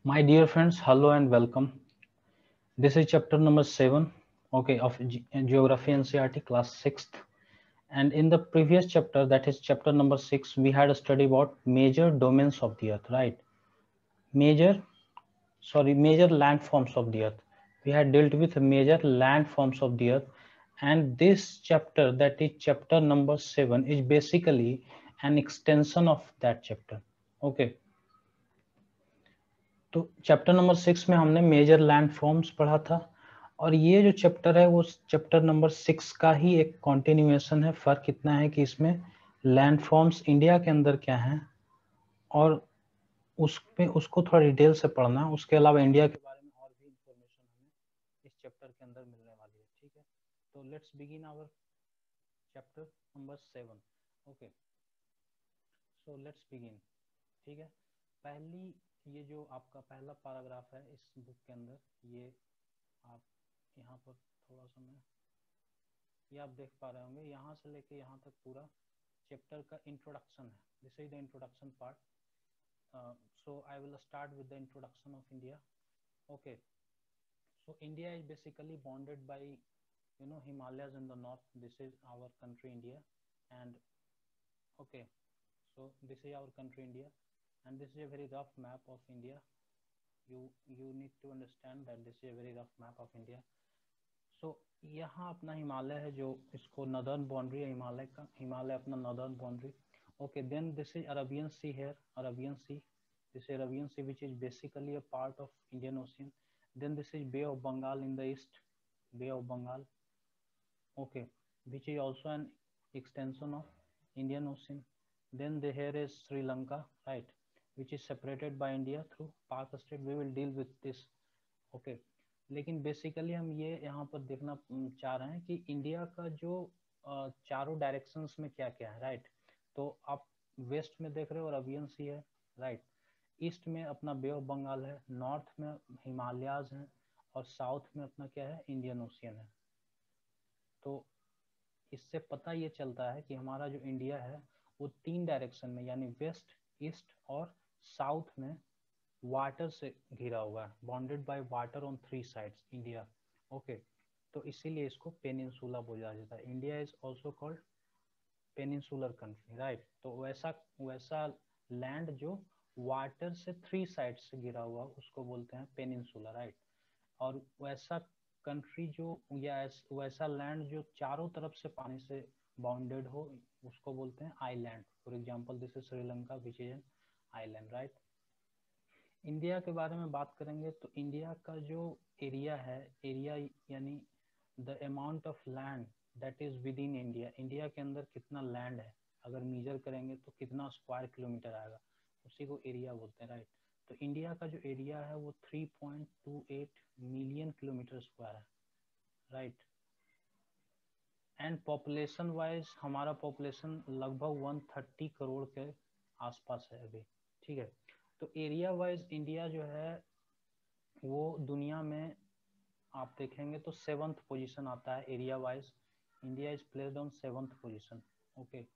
My dear friends, hello and welcome. This is chapter number 7, okay, of Geography NCERT class 6th. And in the previous chapter, that is chapter number 6, we had a study about major domains of the earth, right? Major landforms of the earth. We had dealt with major landforms of the earth, and this chapter, that is chapter number 7, is basically an extension of that chapter. Okay. तो chapter number 6 में हमने major land forms पढ़ा था, और ये जो chapter है वो चैप्टर नंबर 6 का ही एक कंटिन्यूएशन है। फर्क इतना है कि इसमें लैंड फॉर्म्स इंडिया के अंदर क्या हैं और उसमें उसको थोड़ा डिटेल से पढ़ना। उसके अलावा इंडिया के बारे में और भी इंफॉर्मेशन हमें इस चैप्टर के अंदर मिलने वाली है। ठीक है, तो let's begin our chapter number 7। Okay, so let's begin. ठीक है, पहली ये जो आपका पहला पैराग्राफ है इस बुक के अंदर, ये आप यहाँ पर थोड़ा सा मैं ये आप देख पा रहे होंगे, यहाँ से लेके यहाँ तक पूरा चैप्टर का इंट्रोडक्शन है। This is the introduction part. So I will start with the introduction of India. Okay, so India is basically bounded by Himalayas in the north. This is our country India, and okay, so this is our country India, and this is a very rough map of India. You need to understand that this is a very rough map of India. So यहाँ अपना हिमालय है, जो इसको northern boundary है हिमालय का, हिमालय अपना northern boundary. Okay, then this is Arabian sea here, Arabian sea, this is Arabian sea which is basically a part of Indian Ocean. Then this is Bay of Bengal in the east, Bay of Bengal, okay, which is also an extension of Indian Ocean. Then here is Sri Lanka, right, which is separated by India through Pak Strait. We will deal with this, okay. लेकिन basically हम ये यहाँ पर देखना चाह रहे हैं कि इंडिया का जो चारों डायरेक्शंस में क्या क्या है, राइट। तो आप वेस्ट में देख रहे हो अरेबियन सी है, राइट। ईस्ट में अपना बे ऑफ बंगाल है, नॉर्थ में हिमालयाज हैं, और साउथ में अपना क्या है, इंडियन ओशियन है। तो इससे पता ये चलता है कि हमारा जो इंडिया है वो तीन डायरेक्शन में, यानी वेस्ट, ईस्ट और साउथ में वाटर से घिरा हुआ है, bounded by water on three sides India. Okay, तो इसीलिए इसको पेनिनसुला बोला जाता है। India is also called peninsular country, right. तो वैसा लैंड जो वाटर से थ्री साइड से घिरा हुआ उसको बोलते हैं पेनिनसुला, राइट। और वैसा कंट्री जो या वैसा लैंड जो चारों तरफ से पानी से बाउंडेड हो उसको बोलते हैं island. For example this is Sri Lanka which is an island, right. India के बारे में बात करेंगे तो इंडिया का जो एरिया है, एरिया यानी the amount of land that is within India, India के अंदर कितना लैंड है अगर मेजर करेंगे तो कितना स्क्वायर किलोमीटर आएगा, उसी को एरिया बोलते हैं, राइट। तो इंडिया का जो एरिया है वो 3.28 मिलियन किलोमीटर स्क्वायर है, राइट। एंड पॉपुलेशन वाइज हमारा पॉपुलेशन लगभग 130 करोड़ के आसपास है अभी, ठीक है। तो एरिया वाइज इंडिया जो है वो दुनिया में आप देखेंगे तो 7th पोजीशन आता है area wise. India is placed on 7th position, okay.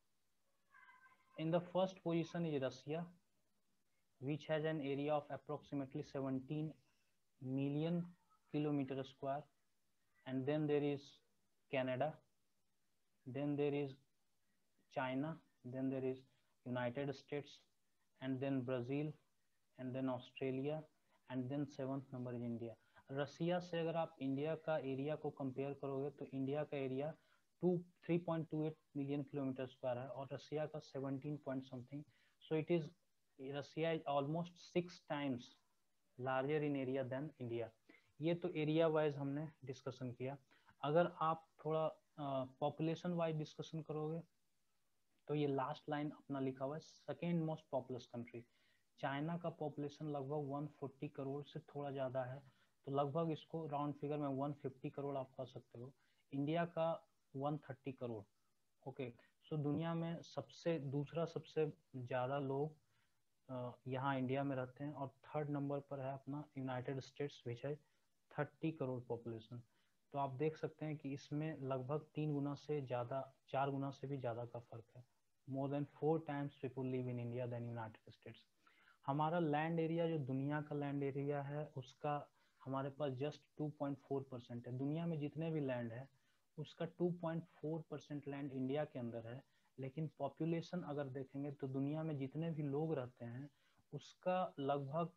In the first position is Russia which has an area of approximately 17 million kilometer square, and then there is Canada, then there is China, then there is United States, and then Brazil, and then Australia, and then 7th number is India. Russia से अगर आप India का area को compare करोगे तो India का area 3.28 million kilometre square है और रसिया का 17 point something. So it is Russia is almost 6 times larger in area than India. ये तो एरिया वाइज हमने डिस्कशन किया। अगर आप थोड़ा पॉपुलेशन वाइज डिस्कशन करोगे तो ये लास्ट लाइन अपना लिखा हुआ है, second most populous country. China का पॉपुलेशन लगभग 140 करोड़ से थोड़ा ज़्यादा है, तो लगभग इसको राउंड फिगर में 150 करोड़ आप कह सकते हो। इंडिया का 130 करोड़, ओके। सो दुनिया में दूसरा सबसे ज़्यादा लोग यहाँ इंडिया में रहते हैं, और थर्ड नंबर पर है अपना यूनाइटेड स्टेट्स विच है 30 करोड़ पॉपुलेशन। तो आप देख सकते हैं कि इसमें लगभग 3 गुना से ज़्यादा, 4 गुना से भी ज़्यादा का फर्क है। More than 4 times people live in India than United States. हमारा लैंड एरिया जो दुनिया का लैंड एरिया है उसका हमारे पास जस्ट 2.4% है। दुनिया में जितने भी लैंड है उसका 2.4% लैंड इंडिया के अंदर है। लेकिन पॉपुलेशन अगर देखेंगे तो दुनिया में जितने भी लोग रहते हैं उसका लगभग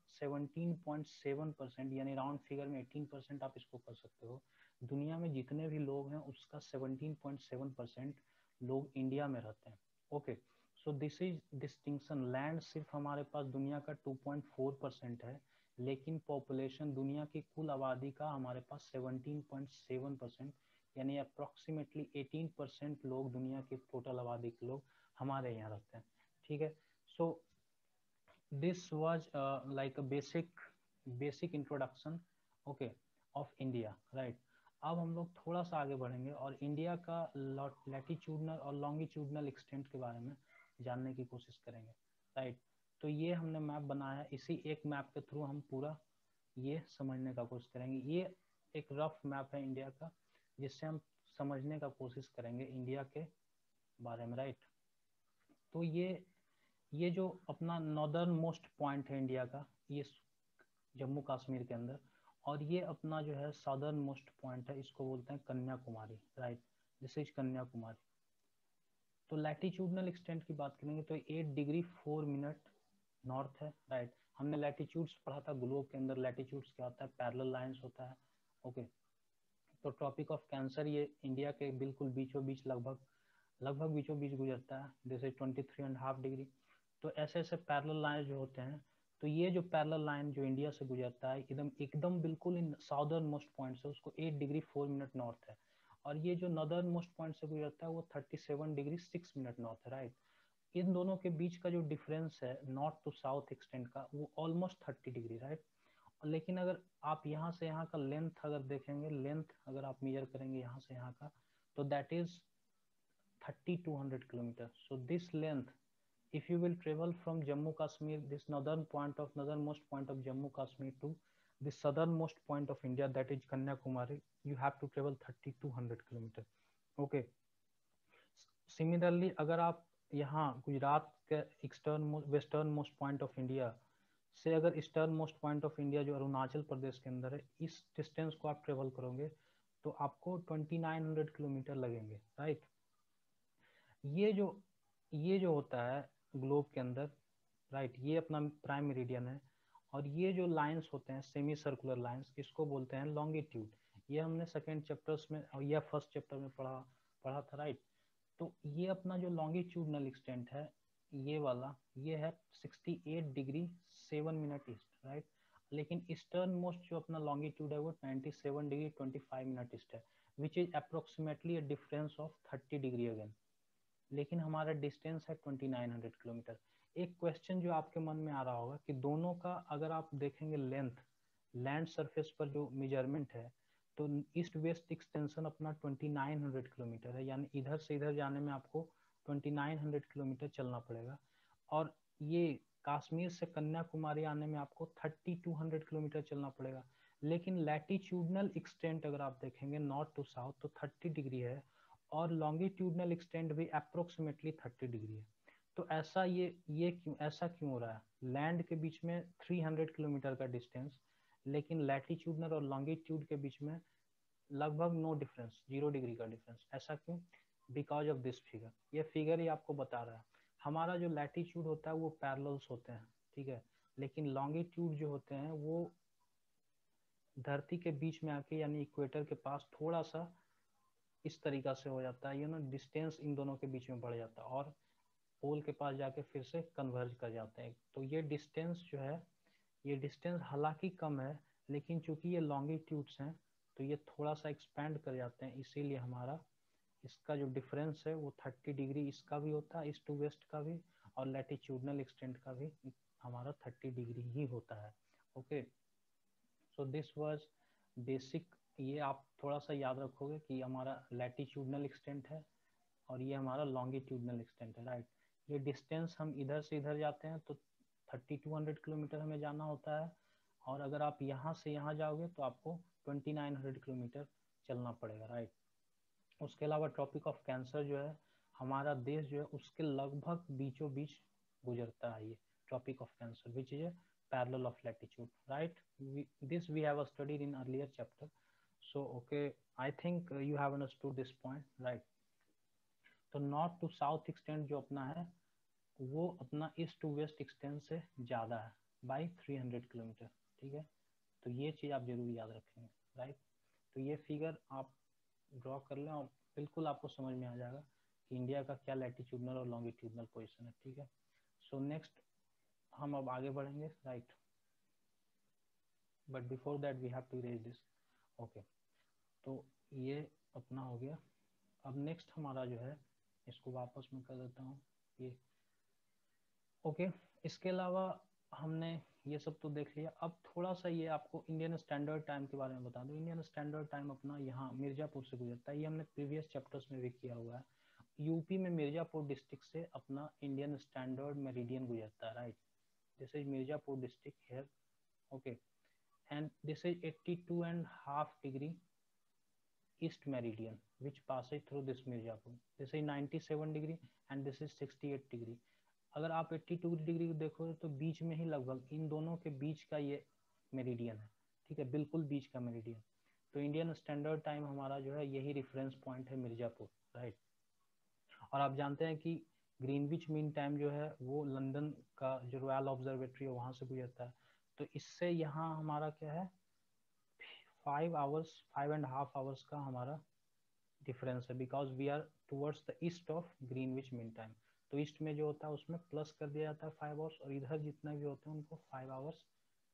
17.7%, यानी राउंड फिगर में 18% आप इसको कर सकते हो। दुनिया में जितने भी लोग हैं उसका 17.7% लोग इंडिया में रहते हैं। Okay, so this is distinction. Land सिर्फ हमारे पास दुनिया का 2.4% है, लेकिन पॉपुलेशन दुनिया की कुल आबादी का हमारे पास 17.7%, यानी अप्रोक्सीमेटली 18% लोग दुनिया की टोटल आबादी के लोग हमारे यहाँ रहते हैं। ठीक है, सो this was like a basic introduction, okay, of India, right? अब हम लोग थोड़ा सा आगे बढ़ेंगे और इंडिया का लैटिट्यूडनल और लॉन्गिट्यूडनल एक्सटेंट के बारे में जानने की कोशिश करेंगे, राइट? तो ये हमने मैप बनाया है, इसी एक मैप के थ्रू हम पूरा ये समझने का कोशिश करेंगे। ये एक रफ मैप है इंडिया का, जिससे हम समझने का कोशिश करेंगे इंडिया के बारे में, राइट? तो ये जो अपना नॉर्दर्न मोस्ट पॉइंट है इंडिया का, ये जम्मू कश्मीर के अंदर, और ये अपना जो है साउदर्न मोस्ट पॉइंट है, इसको बोलते हैं Kanyakumari, right? This is Kanyakumari. तो लैटिट्यूडनल एक्सटेंट की बात करेंगे तो 8 डिग्री 4 मिनट नॉर्थ है, राइट? हमने लैटिट्यूड्स पढ़ा था ग्लोब के अंदर। लैटिट्यूड्स क्या होता है? पैरेलल लाइंस होता है, ओके। तो ट्रॉपिक ऑफ कैंसर ये इंडिया के बिल्कुल बीचों बीच लगभग बीचों बीच गुजरता है, जैसे 23.5 डिग्री। तो ऐसे ऐसे पैरेलल लाइन जो होते हैं, तो ये जो पैरेलल लाइन जो इंडिया से गुजरता है एकदम एकदम बिल्कुल इन साउदर्न मोस्ट पॉइंट से, उसको 8 डिग्री 4 मिनट नॉर्थ है। और ये जो नॉर्दर्न मोस्ट पॉइंट से गुजरता है वो 37 डिग्री 6 मिनट नॉर्थ है, राइट? इन दोनों के बीच का जो डिफरेंस है नॉर्थ टू साउथ एक्सटेंड का, वो ऑलमोस्ट 30 डिग्री, राइट? लेकिन अगर आप यहाँ से यहाँ का लेंथ अगर देखेंगे, लेंथ अगर आप मेजर करेंगे यहाँ से यहाँ का, तो that is 3200 kilometers. So this length, if you will travel from Jammu Kashmir, this northernmost point of Jammu Kashmir to the southernmost point of India, that is Kanyakumari, you have to travel 3200 kilometers. Okay. Similarly, अगर आप यहाँ गुजरात के western most point of India से अगर eastern most point of India जो अरुणाचल प्रदेश के अंदर है, इस डिस्टेंस को आप ट्रेवल करोगे तो आपको 2900 किलोमीटर लगेंगे, राइट? ये जो होता है ग्लोब के अंदर, राइट, ये अपना प्राइम मेरिडियन है। और ये जो लाइंस होते हैं सेमी सर्कुलर लाइंस, इसको बोलते हैं लॉन्गिट्यूड। ये हमने सेकेंड चैप्टर्स में और या फर्स्ट चैप्टर में पढ़ा था, राइट? तो ये अपना जो लॉन्गिट्यूडनल एक्सटेंट है, ये वाला, ये है 68 डिग्री 7 मिनट ईस्ट, राइट? लेकिन ईस्टर्न मोस्ट जो अपना लॉन्गिट्यूड है वो 97 डिग्री 25 मिनट ईस्ट है, which is approximately a difference of 30 degree again. लेकिन हमारा डिस्टेंस है 2900 किलोमीटर। एक क्वेश्चन जो आपके मन में आ रहा होगा कि दोनों का अगर आप देखेंगे लेंथ, लैंड सरफेस पर जो मेजरमेंट है, तो ईस्ट वेस्ट एक्सटेंशन अपना 2900 किलोमीटर है, यानी इधर से इधर जाने में आपको 2900 किलोमीटर चलना पड़ेगा। और ये कश्मीर से कन्याकुमारी आने में आपको 3200 किलोमीटर चलना पड़ेगा। लेकिन लैटिट्यूडनल एक्सटेंट अगर आप देखेंगे नॉर्थ टू साउथ तो 30 डिग्री है, और लॉन्गिट्यूडनल एक्सटेंट भी अप्रोक्सीमेटली 30 डिग्री है। तो ऐसा क्यों हो रहा है? लैंड के बीच में 300 किलोमीटर का डिस्टेंस, लेकिन लैटिट्यूडनल और लॉन्गिट्यूड के बीच में लगभग नो डिफरेंस, 0 डिग्री का डिफरेंस। ऐसा क्यों? Because of this figure. ये फिगर ही आपको बता रहा है। हमारा जो लैटिट्यूड होता है वो पैरेलल्स होते हैं, ठीक है, लेकिन लॉन्गिट्यूड जो होते हैं वो धरती के बीच में आके यानी इक्वेटर के पास थोड़ा सा इस तरीका से हो जाता है, डिस्टेंस इन दोनों के बीच में बढ़ जाता है और पोल के पास जाके फिर से कन्वर्ज कर जाते हैं। तो ये डिस्टेंस जो है, ये डिस्टेंस हालांकि कम है, लेकिन चूंकि ये लॉन्गिट्यूड्स हैं तो ये थोड़ा सा एक्सपेंड कर जाते हैं, इसीलिए हमारा इसका जो डिफरेंस है वो 30 डिग्री इसका भी होता है, ईस्ट टू वेस्ट का भी, और लैटिट्यूडनल एक्सटेंट का भी हमारा 30 डिग्री ही होता है। Okay, so this was basic. ये आप थोड़ा सा याद रखोगे कि हमारा लैटिट्यूडनल एक्सटेंट है और ये हमारा लॉन्गिट्यूडनल एक्सटेंट है, राइट? ये डिस्टेंस हम इधर से इधर जाते हैं तो 3200 किलोमीटर हमें जाना होता है, और अगर आप यहाँ से यहाँ जाओगे तो आपको 2900 किलोमीटर चलना पड़ेगा, राइट? उसके अलावा ट्रॉपिक ऑफ कैंसर जो है, हमारा देश जो है उसके लगभग बीचों बीच गुजरता है ये topic of Cancer, which is a parallel of latitude, right? This we have studied in earlier chapter. So okay, I think you have understood this point, right? तो नॉर्थ टू साउथ एक्सटेंड जो अपना है वो अपना east to waste extend से ज्यादा है by 300 kilometre, ठीक है? तो ये चीज आप जरूर याद रखेंगे, राइट? तो ये फिगर आप ड्रॉ कर लें और बिल्कुल आपको समझ में आ जाएगा कि इंडिया का क्या लैटिट्यूडनल और लॉन्गिट्यूडनल पोजीशन है, ठीक है? सो नेक्स्ट हम अब आगे बढ़ेंगे, right? But before that we have to erase this, okay? तो ये अपना हो गया। अब नेक्स्ट हमारा जो है, इसको वापस मैं कर देता हूँ ये, ओके? इसके अलावा हमने ये सब तो देख लिया। अब थोड़ा सा ये आपको इंडियन स्टैंडर्ड टाइम के बारे में बता दूं। इंडियन स्टैंडर्ड टाइम अपना यहाँ मिर्जापुर से गुजरता है, ये हमने प्रीवियस चैप्टर्स में भी किया हुआ है। यूपी में मिर्जापुर डिस्ट्रिक्ट से अपना इंडियन स्टैंडर्ड मेरिडियन गुजरता है, right? This is Mirzapur district here, okay? And this is 82.5 degree east meridian which passes through this Mirzapur. This is 97 degree and this is 68 degree. अगर आप 82 डिग्री को देखोगे तो बीच में ही, लगभग इन दोनों के बीच का ये मेरिडियन है, ठीक है? बिल्कुल बीच का मेरिडियन। तो इंडियन स्टैंडर्ड टाइम हमारा जो है यही रेफरेंस पॉइंट है मिर्जापुर, राइट? और आप जानते हैं कि ग्रीनविच मीन टाइम जो है वो लंदन का जो रॉयल ऑब्जर्वेटरी है वहां से गुजरता है। तो इससे यहाँ हमारा क्या है, 5.5 आवर्स का हमारा डिफरेंस है, because we are towards the east of Greenwich mean time. तो ईस्ट में जो होता है उसमें प्लस कर दिया जाता है 5 आवर्स, और इधर जितना भी होते हैं उनको 5 आवर्स,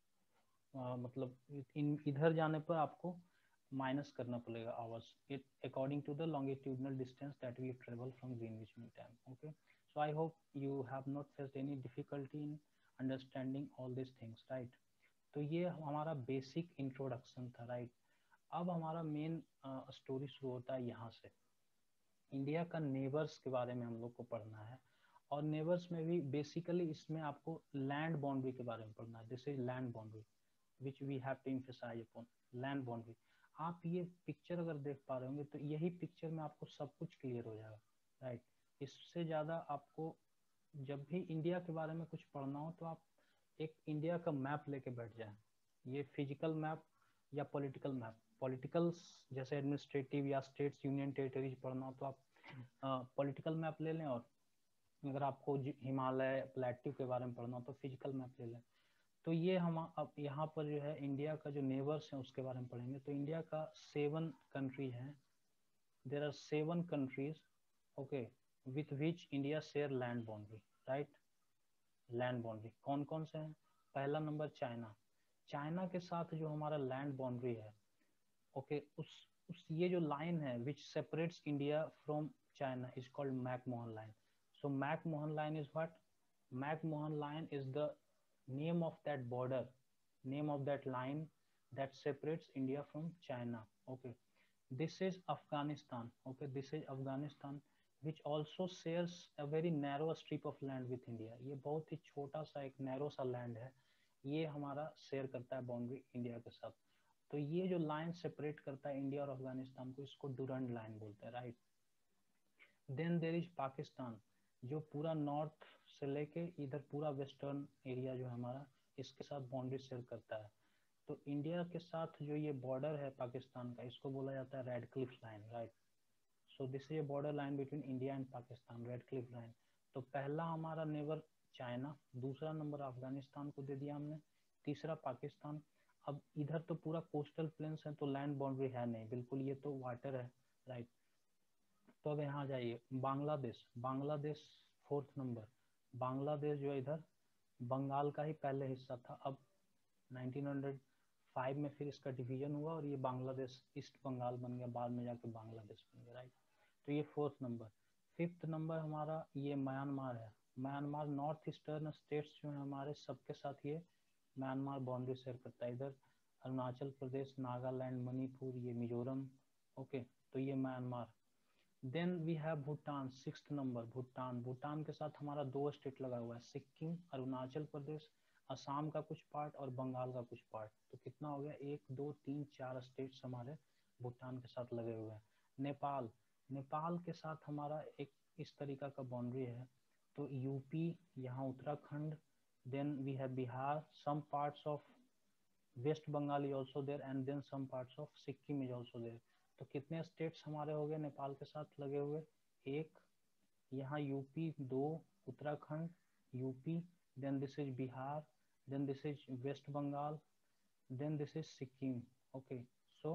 मतलब इधर जाने पर आपको माइनस करना पड़ेगा hours, it according to the longitudinal distance that we travel from Greenwich mean time, okay? So I hope you have not faced any difficulty in understanding all this things, right? तो ये हमारा basic introduction था, right? अब हमारा main story शुरू होता है यहाँ से। इंडिया का नेबर्स के बारे में हम लोग को पढ़ना है, और नेबर्स में भी बेसिकली इसमें आपको लैंड बाउंड्री के बारे में पढ़ना है। This is land boundary which we have to emphasise upon, land boundary. आप ये पिक्चर अगर देख पा रहे होंगे तो यही पिक्चर में आपको सब कुछ क्लियर हो जाएगा, राइट? इससे ज्यादा आपको जब भी इंडिया के बारे में कुछ पढ़ना हो तो आप एक इंडिया का मैप लेके बैठ जाए। ये फिजिकल मैप या पॉलिटिकल मैप, पॉलिटिकल जैसे एडमिनिस्ट्रेटिव या स्टेट्स यूनियन टेरिटरीज पढ़ना हो तो आप पॉलिटिकल मैप ले लें, और अगर आपको हिमालय प्लेट्यू के बारे में पढ़ना हो तो फिजिकल मैप ले लें। तो ये हम अब यहाँ पर जो है इंडिया का जो नेबर्स हैं उसके बारे में पढ़ेंगे। तो इंडिया का 7 कंट्री है, there are 7 countries, okay, with which India share land boundary, right? Land boundary कौन कौन से हैं? पहला नंबर चाइना। चाइना के साथ जो हमारा लैंड बाउंड्री है, ओके, उस ये जो लाइन है which separates India from China is called McMahon line. So McMahon line is what? McMahon line is the name of that border, name of that line that separates India from China, okay? This is Afghanistan, okay? This is Afghanistan which also shares a very narrow strip of land with India. ये बहुत ही छोटा सा एक narrow सा land है, ये हमारा share करता है बाउंड्री इंडिया के साथ। तो ये जो लाइन सेपरेट करता है इंडिया और अफगानिस्तान को, इसको डूरंड लाइन बोलते हैं, right? Then there is Pakistan, जो पूरा नॉर्थ से लेके इधर पूरा वेस्टर्न एरिया जो है हमारा, इसके साथ बाउंड्री शेयर करता है। तो इंडिया के साथ जो ये बॉर्डर है पाकिस्तान का, इसको बोला जाता है Radcliffe line, right? So this is a border line between India and Pakistan, Radcliffe line. तो पहला हमारा नेबर चाइना, दूसरा नंबर अफगानिस्तान को दे दिया हमने, तीसरा पाकिस्तान। अब इधर तो पूरा कोस्टल प्लेन्स है तो लैंड बाउंड्री है नहीं, बिल्कुल ये तो वाटर है, राइट? तो अब यहाँ जाइए, बांग्लादेश, बांग्लादेश 4th नंबर। बांग्लादेश जो इधर बंगाल का ही पहले हिस्सा था, अब 1905 में फिर इसका डिवीजन हुआ और ये बांग्लादेश ईस्ट बंगाल बन गया, बाद में जाके बांग्लादेश बन गया, राइट? तो ये 4th नंबर। 5th नंबर हमारा ये म्यांमार है। म्यांमार नॉर्थ ईस्टर्न स्टेट्स जो है हमारे, सबके साथ ये म्यांमार बाउंड्री शेयर करता है। इधर अरुणाचल प्रदेश, नागालैंड, मणिपुर, ये मिजोरम, ओके? तो ये Myanmar. Then we have Bhutan, 6th number Bhutan. Bhutan के साथ हमारा 2 स्टेट लगा हुआ है, सिक्किम, अरुणाचल प्रदेश, असम का कुछ पार्ट और बंगाल का कुछ पार्ट। तो कितना हो गया, 1 2 3 4 स्टेट्स हमारे भूटान के साथ लगे हुए हैं। नेपाल, नेपाल के साथ हमारा एक इस तरीका का बाउंड्री है। तो यूपी, यहाँ Uttarakhand, then we have Bihar, some parts of West Bengal is also there, and then some parts of Sikkim is also there. तो कितने स्टेट्स हमारे हो गए नेपाल के साथ लगे हुए? एक, यहाँ यूपी, दो, Uttarakhand, UP, then this is Bihar, then this is West Bengal, then this is Sikkim. Okay, so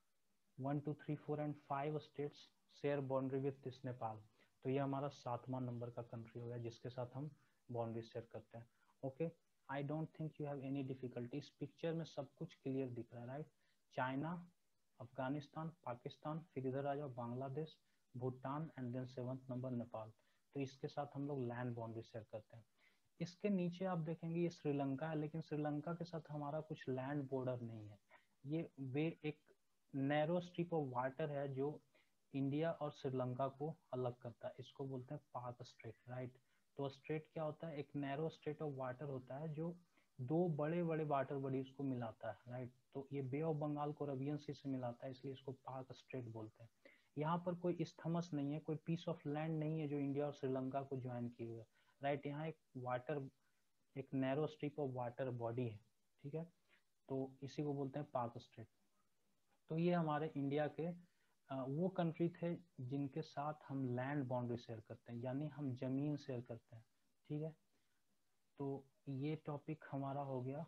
1 2 3 4 and 5 states share boundary with this Nepal. तो ये हमारा 7वां नंबर का कंट्री हो गया जिसके साथ हम बाउंड्री शेयर करते हैं. Okay, I don't think you have any difficulty. इस पिक्चर में सब कुछ क्लियर दिख रहा है, राइट? चाइना, अफगानिस्तान, पाकिस्तान, फिर इधर आ जाओ Bangladesh, Bhutan, and then 7th number Nepal. तो इसके साथ हम लोग लैंड बाउंड्री शेयर करते हैं. इसके नीचे आप देखेंगे ये श्रीलंका है, लेकिन श्रीलंका के साथ हमारा कुछ लैंड बॉर्डर नहीं है. ये वे एक नैरो स्ट्रिप ऑफ वाटर है जो इंडिया और श्रीलंका को अलग करता है. इसको बोलते हैं पाक स्ट्रेट, राइट? तो स्ट्रेट क्या होता है? एक नैरो स्ट्रेट ऑफ वाटर होता है जो दो बड़े बड़े वाटर बॉडीज को मिलाता है, राइट? तो ये बे ऑफ बंगाल को अरबियन सी से मिलाता है, इसलिए इसको पाक स्ट्रेट बोलते हैं. यहाँ पर कोई स्थमस नहीं है, कोई पीस ऑफ लैंड नहीं है जो इंडिया और श्रीलंका को ज्वाइन किए हुए, राइट? यहाँ एक वाटर, एक narrow strip of water body है, ठीक है? तो इसी को बोलते हैं पाक स्ट्रेट. तो ये हमारे इंडिया के वो कंट्री थे जिनके साथ हम लैंड बाउंड्री शेयर करते हैं, यानी हम जमीन शेयर करते हैं, ठीक है? तो ये टॉपिक हमारा हो गया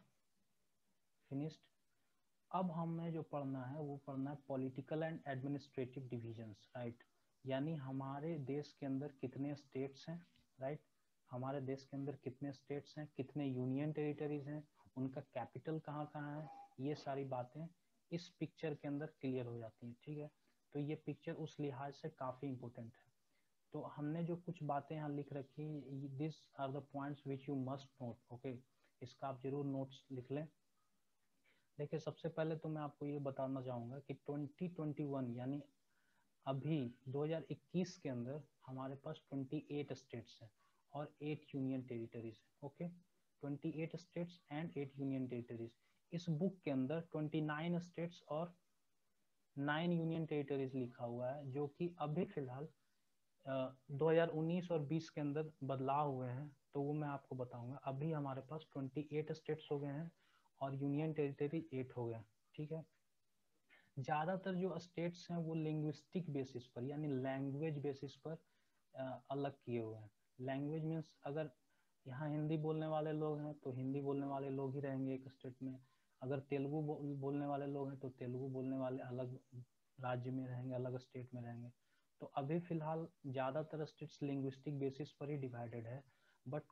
फिनिश्ड. अब हमें जो पढ़ना है वो पढ़ना है political and administrative divisions, right? यानी हमारे देश के अंदर कितने स्टेट्स हैं, राइट? हमारे देश के अंदर कितने स्टेट्स हैं, कितने यूनियन टेरिटरीज हैं, उनका कैपिटल कहाँ कहाँ है, ये सारी बातें इस पिक्चर के अंदर क्लियर हो जाती हैं, ठीक है? तो ये पिक्चर उस लिहाज से काफी इंपॉर्टेंट है. तो हमने जो कुछ बातें यहाँ लिख रखी, this are the points which you must note. Okay, इसका आप जरूर नोट्स लिख लें. देखिए, सबसे पहले तो मैं आपको ये बताना चाहूंगा कि 2021 यानी अभी 2021 के अंदर हमारे पास 28 स्टेट्स हैं और 8 यूनियन टेरिटरीज है. Okay, 28 states and 8 union territories. इस बुक के अंदर 29 स्टेट्स और 9 यूनियन टेरिटरीज लिखा हुआ है, जो कि अभी फिलहाल 2019 और 20 के अंदर बदलाव हुए हैं. तो वो मैं आपको बताऊंगा. अभी हमारे पास 28 स्टेट्स हो गए हैं और यूनियन टेरिटरी 8 हो गए, ठीक है? ज्यादातर जो स्टेट्स हैं वो लिंग्विस्टिक बेसिस पर यानी लैंग्वेज बेसिस पर अलग किए हुए हैं. लैंग्वेज मीन्स अगर यहाँ हिंदी बोलने वाले लोग हैं तो हिंदी बोलने वाले लोग ही रहेंगे एक स्टेट में. अगर तेलुगु बोलने वाले लोग हैं तो तेलुगु बोलने वाले अलग राज्य में रहेंगे, अलग स्टेट में रहेंगे. तो अभी फिलहाल ज्यादातर स्टेट्स लिंग्विस्टिक बेसिस पर ही डिवाइडेड है. बट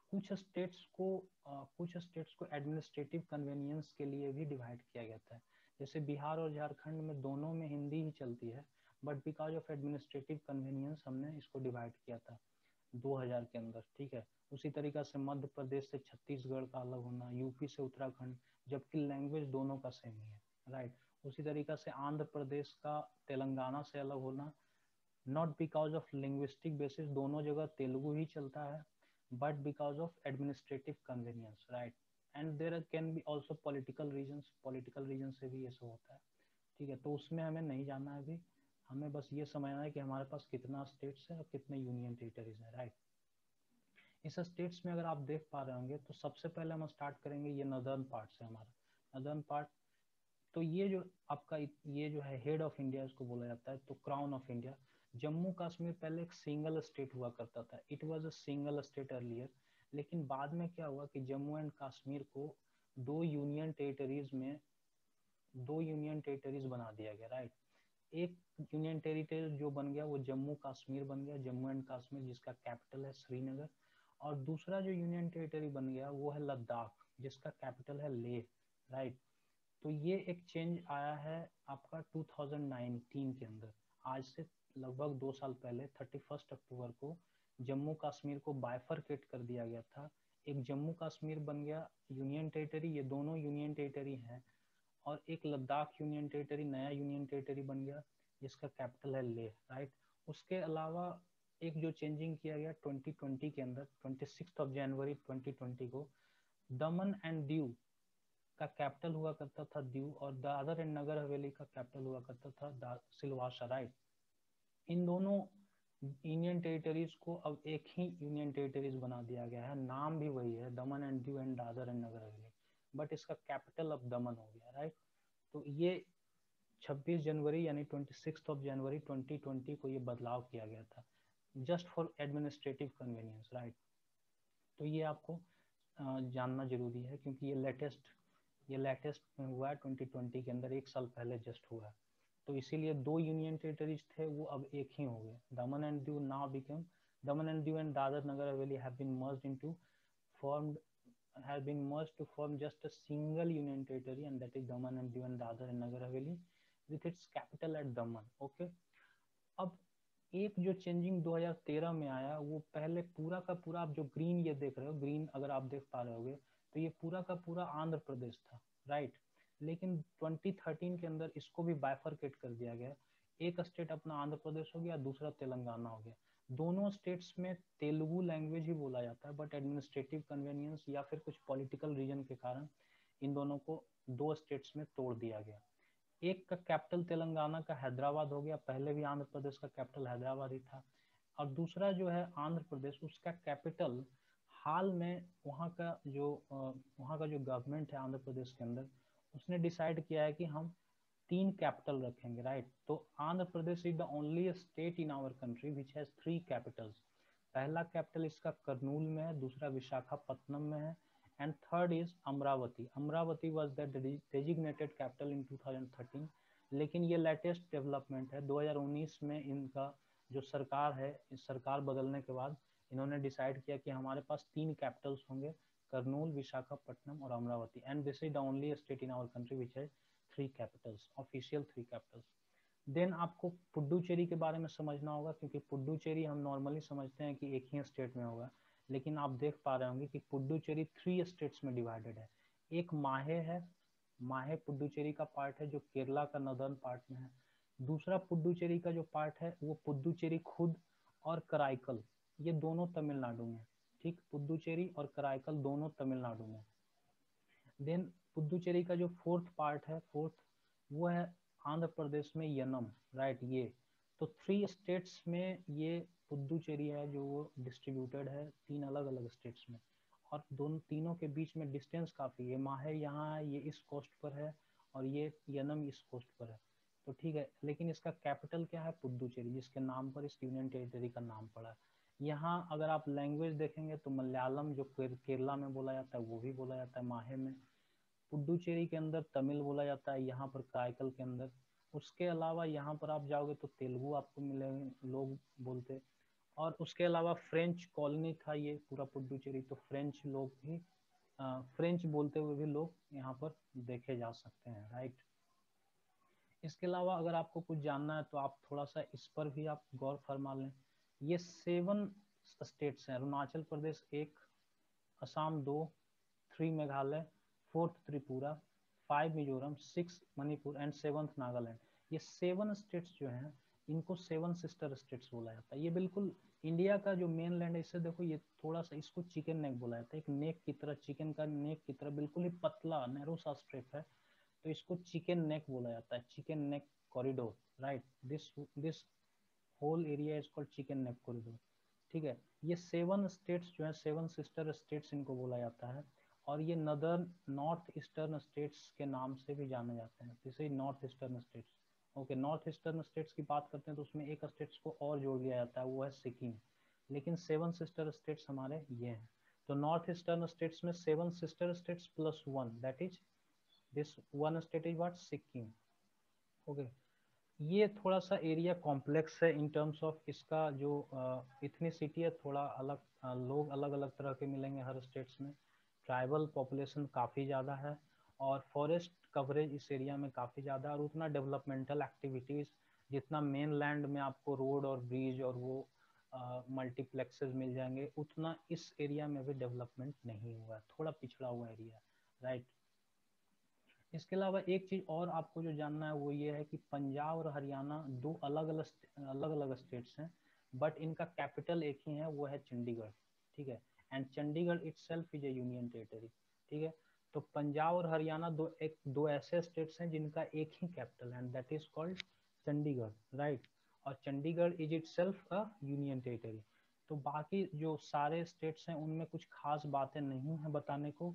कुछ स्टेट्स को एडमिनिस्ट्रेटिव कन्वीनियंस के लिए भी डिवाइड किया गया था. जैसे बिहार और झारखंड में दोनों में हिंदी ही चलती है, but because of administrative convenience हमने इसको डिवाइड किया था 2000 के अंदर, ठीक है? उसी तरीका से मध्य प्रदेश से छत्तीसगढ़ का अलग होना, यूपी से उत्तराखंड, जबकि लैंग्वेज दोनों का सेम ही है, राइट? उसी तरीका से आंध्र प्रदेश का तेलंगाना से अलग होना, not because of linguistic basis, दोनों जगह तेलुगु ही चलता है, but because of administrative convenience, right? And there can be also political reason से भी ये सब होता है, ठीक है? तो उसमें हमें नहीं जाना है अभी. हमें बस ये समझना है कि हमारे पास कितना स्टेट्स है और कितने यूनियन टेरिटरीज है, राइट? इस स्टेट्स में अगर आप देख पा रहे होंगे तो सबसे पहले हम स्टार्ट करेंगे, ये नदर्न पार्ट से. हमारा नदर्न पार्ट, तो ये जो आपका ये जो है हेड ऑफ इंडिया इसको बोला जाता है, तो crown of India. Jammu Kashmir पहले एक सिंगल स्टेट हुआ करता था, it was a single state earlier. लेकिन बाद में क्या हुआ कि जम्मू एंड कश्मीर को दो यूनियन टेरिटरीज बना दिया गया, राइट? एक यूनियन टेरिटरी जो बन गया वो जम्मू कश्मीर बन गया, जम्मू एंड कश्मीर, जिसका कैपिटल है श्रीनगर. और दूसरा जो यूनियन टेरिटरी बन गया वो है लद्दाख, जिसका कैपिटल है लेह, राइट? तो ये एक चेंज आया है आपका 2019 के अंदर. आज से लगभग 2 साल पहले 31 अक्टूबर को जम्मू कश्मीर को बाइफरकेट कर दिया गया था. एक जम्मू कश्मीर बन गया यूनियन टेरिटरी, ये दोनों यूनियन टेरिटरी हैं. और एक लद्दाख यूनियन टेरिटरी, नया यूनियन टेरिटरी बन गया जिसका कैपिटल है लेह, राइट? उसके अलावा एक जो चेंजिंग किया गया 2020 के अंदर, 26 जनवरी 2020 को दमन एंड दीव का कैपिटल हुआ करता था दीव, और दादर एंड नगर हवेली का कैपिटल हुआ करता था सिलवासा, राइट? इन दोनों यूनियन टेरिटरीज को अब एक ही यूनियन टेरिटरीज बना दिया गया है, नाम भी वही है, Daman and Diu and Dadra and Nagar Haveli, but इसका कैपिटल अब दमन हो गया, राइट। तो ये 26 जनवरी यानी 26 ऑफ जनवरी 2020 को ये बदलाव किया गया था, just for administrative convenience, right. तो ये आपको जानना जरूरी है, क्योंकि ये लेटेस्ट में हुआ है 2020 के अंदर, एक साल पहले जस्ट हुआ है। तो इसीलिए दो यूनियन टेरिटरीज थे वो अब एक ही हो गए, Daman and Diu now become Daman and Diu and Dadra Nagar Haveli have been merged into formed has been merged to form just a single union territory, and that is Daman and Diu and Dadar and Nagar Haveli with its capital at Daman. Okay. अब एक जो changing 2013 में आया, वो पहले पूरा का पूरा, आप जो ग्रीन ये देख रहे हो, ग्रीन अगर आप देख पा रहे होगे तो ये पूरा का पूरा आंध्र प्रदेश था, राइट। लेकिन 2013 के अंदर इसको भी बाइफरकेट कर दिया गया, एक स्टेट अपना आंध्र प्रदेश हो गया, दूसरा तेलंगाना हो गया। दोनों स्टेट्स में तेलुगु लैंग्वेज ही बोला जाता है, बट एडमिनिस्ट्रेटिव कन्वीनियंस या फिर कुछ पॉलिटिकल रीजन के कारण इन दोनों को दो स्टेट्स में तोड़ दिया गया। एक का कैपिटल तेलंगाना का हैदराबाद हो गया, पहले भी आंध्र प्रदेश का कैपिटल हैदराबाद ही था। और दूसरा जो है आंध्र प्रदेश, उसका कैपिटल हाल में वहाँ का जो गवर्नमेंट है आंध्र प्रदेश के अंदर, उसने डिसाइड किया है कि हम 3 कैपिटल रखेंगे, राइट। तो Andhra Pradesh is the only state in our country which has 3 capitals. पहला कैपिटल इसका करनूल में है, दूसरा विशाखापत्तनम में है, and third is Amravati. Amravati was the designated capital in 2013, लेकिन ये लेटेस्ट डेवलपमेंट है 2019 में। इनका जो सरकार है, इस सरकार बदलने के बाद इन्होंने डिसाइड किया कि हमारे पास 3 कैपिटल्स होंगे, करनूल, विशाखापट्टनम और Amaravati, and this is the only state in our country which has 3 Capitals, official 3 Capitals. Then आपको पुडुचेरी के बारे में समझना होगा, क्योंकि पुडुचेरी हम नॉर्मली समझते हैं कि एक ही स्टेट में होगा, लेकिन आप देख पा रहे होंगे कि पुडुचेरी 3 स्टेट्स में डिवाइडेड है। एक माहे है, माहे पुडुचेरी का पार्ट है जो केरला का नॉर्दर्न पार्ट में है। दूसरा पुडुचेरी का जो पार्ट है वो पुडुचेरी खुद और कराईकल, ये दोनों तमिलनाडु में, ठीक, पुडुचेरी और कराईकल दोनों तमिलनाडु में। देन पुडुचेरी का जो फोर्थ पार्ट है, वो है आंध्र प्रदेश में यनम, राइट। ये तो 3 स्टेट्स में ये पुडुचेरी है जो वो डिस्ट्रीब्यूटेड है 3 अलग अलग स्टेट्स में, और दोनों तीनों के बीच में डिस्टेंस काफी है। माहे यहाँ है, ये इस कोस्ट पर है, और ये यनम इस कोस्ट पर है। तो ठीक है, लेकिन इसका कैपिटल क्या है, पुडुचेरी, जिसके नाम पर इस यूनियन टेरिटरी का नाम पड़ा है। यहाँ अगर आप लैंग्वेज देखेंगे तो मलयालम जो केरला में बोला जाता है वो भी बोला जाता है माहे में, पुडुचेरी के अंदर तमिल बोला जाता है, यहाँ पर कराईकल के अंदर। उसके अलावा यहाँ पर आप जाओगे तो तेलुगु आपको मिलेंगे लोग बोलते। और उसके अलावा फ्रेंच कॉलोनी था ये पूरा पुडुचेरी, तो फ्रेंच लोग भी फ्रेंच बोलते हुए भी लोग यहाँ पर देखे जा सकते हैं, राइट। इसके अलावा अगर आपको कुछ जानना है तो आप थोड़ा सा इस पर भी आप गौर फरमा लें। ये 7 स्टेट्स हैं, Arunachal Pradesh 1, Assam 2, 3 Meghalaya, 4th Tripura, 5 Mizoram, 6 Manipur and 7th Nagaland. ये 7 स्टेट्स जो हैं इनको 7 सिस्टर स्टेट्स बोला जाता है। ये बिल्कुल इंडिया का जो मेन लैंड है, इससे देखो ये थोड़ा सा, इसको चिकन नेक बोला जाता है, एक नेक की तरह, चिकन का नेक की तरह बिल्कुल ही पतला नैरो सा स्ट्रिप है, तो इसको चिकन नेक बोला जाता है, chicken neck corridor, right. This whole area is called chicken neck corridor, ठीक है। ये 7 स्टेट्स जो है 7 सिस्टर स्टेट्स इनको बोला जाता है, और ये नॉर्थ ईस्टर्न स्टेट्स के नाम से भी जाने जाते हैं, जैसे north eastern states. Okay, north eastern states की बात करते हैं तो उसमें एक स्टेट्स को और जोड़ दिया जाता है, वो है सिक्किम। लेकिन 7 सिस्टर स्टेट्स हमारे ये हैं। तो नॉर्थ ईस्टर्न स्टेट्स में 7 sister states plus 1, that is this 1 state is what, Sikkim. Okay, ये थोड़ा सा एरिया कॉम्प्लेक्स है इन टर्म्स ऑफ इसका जो इथनिसिटी है, थोड़ा अलग, लोग अलग अलग तरह के मिलेंगे हर स्टेट्स में। ट्राइबल पॉपुलेशन काफ़ी ज़्यादा है, और फॉरेस्ट कवरेज इस एरिया में काफ़ी ज़्यादा है, और उतना डेवलपमेंटल एक्टिविटीज़ जितना मेन लैंड में आपको रोड और ब्रिज और वो मल्टीप्लेक्सेस मिल जाएंगे, उतना इस एरिया में भी डेवलपमेंट नहीं हुआ है, थोड़ा पिछड़ा हुआ एरिया, राइट। इसके अलावा एक चीज और आपको जो जानना है वो ये है कि पंजाब और हरियाणा दो अलग अलग स्टेट्स हैं, बट इनका कैपिटल एक ही है, वो है चंडीगढ़, ठीक है। And Chandigarh itself is a union territory, ठीक है। तो पंजाब और हरियाणा दो ऐसे स्टेट्स हैं जिनका एक ही कैपिटल है, and that is called Chandigarh, right. और Chandigarh is itself a union territory. तो बाकी जो सारे स्टेट्स हैं उनमें कुछ खास बातें नहीं है बताने को,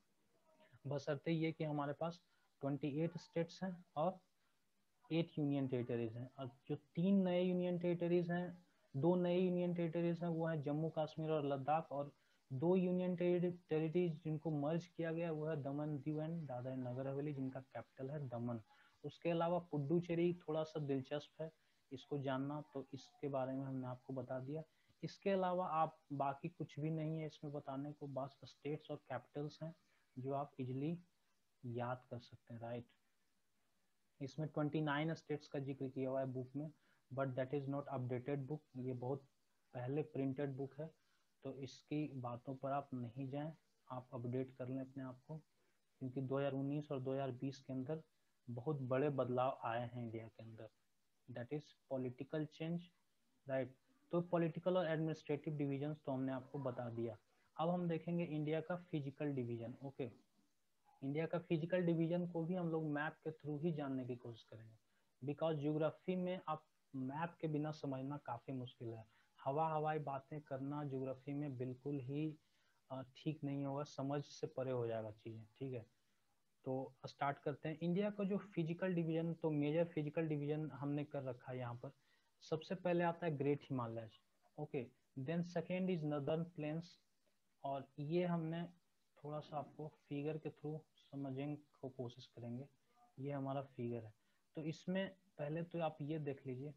बशर्ते ये कि हमारे पास 28 स्टेट्स हैं और 8 यूनियन टेरिटरीज हैं। और जो 3 नए यूनियन टेरिटरीज हैं, 2 नए यूनियन टेरिटरीज हैं वो है जम्मू कश्मीर और लद्दाख, और 2 यूनियन टेरिटरीज जिनको मर्ज किया गया वो है दमन दीव एंड दादरा नगर हवेली, जिनका कैपिटल है दमन। उसके अलावा पुडुचेरी थोड़ा सा दिलचस्प है इसको जानना, तो इसके बारे में हमने आपको बता दिया। इसके अलावा आप बाकी कुछ भी नहीं है इसमें बताने को, बस स्टेट्स और कैपिटल्स हैं जो आप इजिली याद कर सकते हैं, राइट। इसमें 29 स्टेट्स का जिक्र किया हुआ है बुक में, but that is not updated book, ये बहुत पहले प्रिंटेड बुक है, तो इसकी बातों पर आप नहीं जाएं, आप अपडेट कर लें अपने आप को, क्योंकि 2019 और 2020 के अंदर बहुत बड़े बदलाव आए हैं इंडिया के अंदर, that is political change, right. तो पॉलिटिकल और एडमिनिस्ट्रेटिव डिविजन तो हमने आपको बता दिया। अब हम देखेंगे इंडिया का फिजिकल डिवीजन। ओके, इंडिया का फिजिकल डिवीजन को भी हम लोग मैप के थ्रू ही जानने की कोशिश करेंगे, बिकॉज ज्योग्राफी में आप मैप के बिना समझना काफी मुश्किल है। हवाई बातें करना ज्योग्राफी में बिल्कुल ही ठीक नहीं होगा, समझ से परे हो जाएगा चीजें, ठीक है। तो स्टार्ट करते हैं इंडिया का जो फिजिकल डिवीजन, तो मेजर फिजिकल डिवीजन हमने कर रखा है यहाँ पर। सबसे पहले आता है great Himalayas, okay, then second is northern plains, और ये हमने थोड़ा सा आपको फिगर के थ्रू समझने को कोशिश करेंगे। ये हमारा फिगर है, तो इसमें पहले तो आप ये देख लीजिए,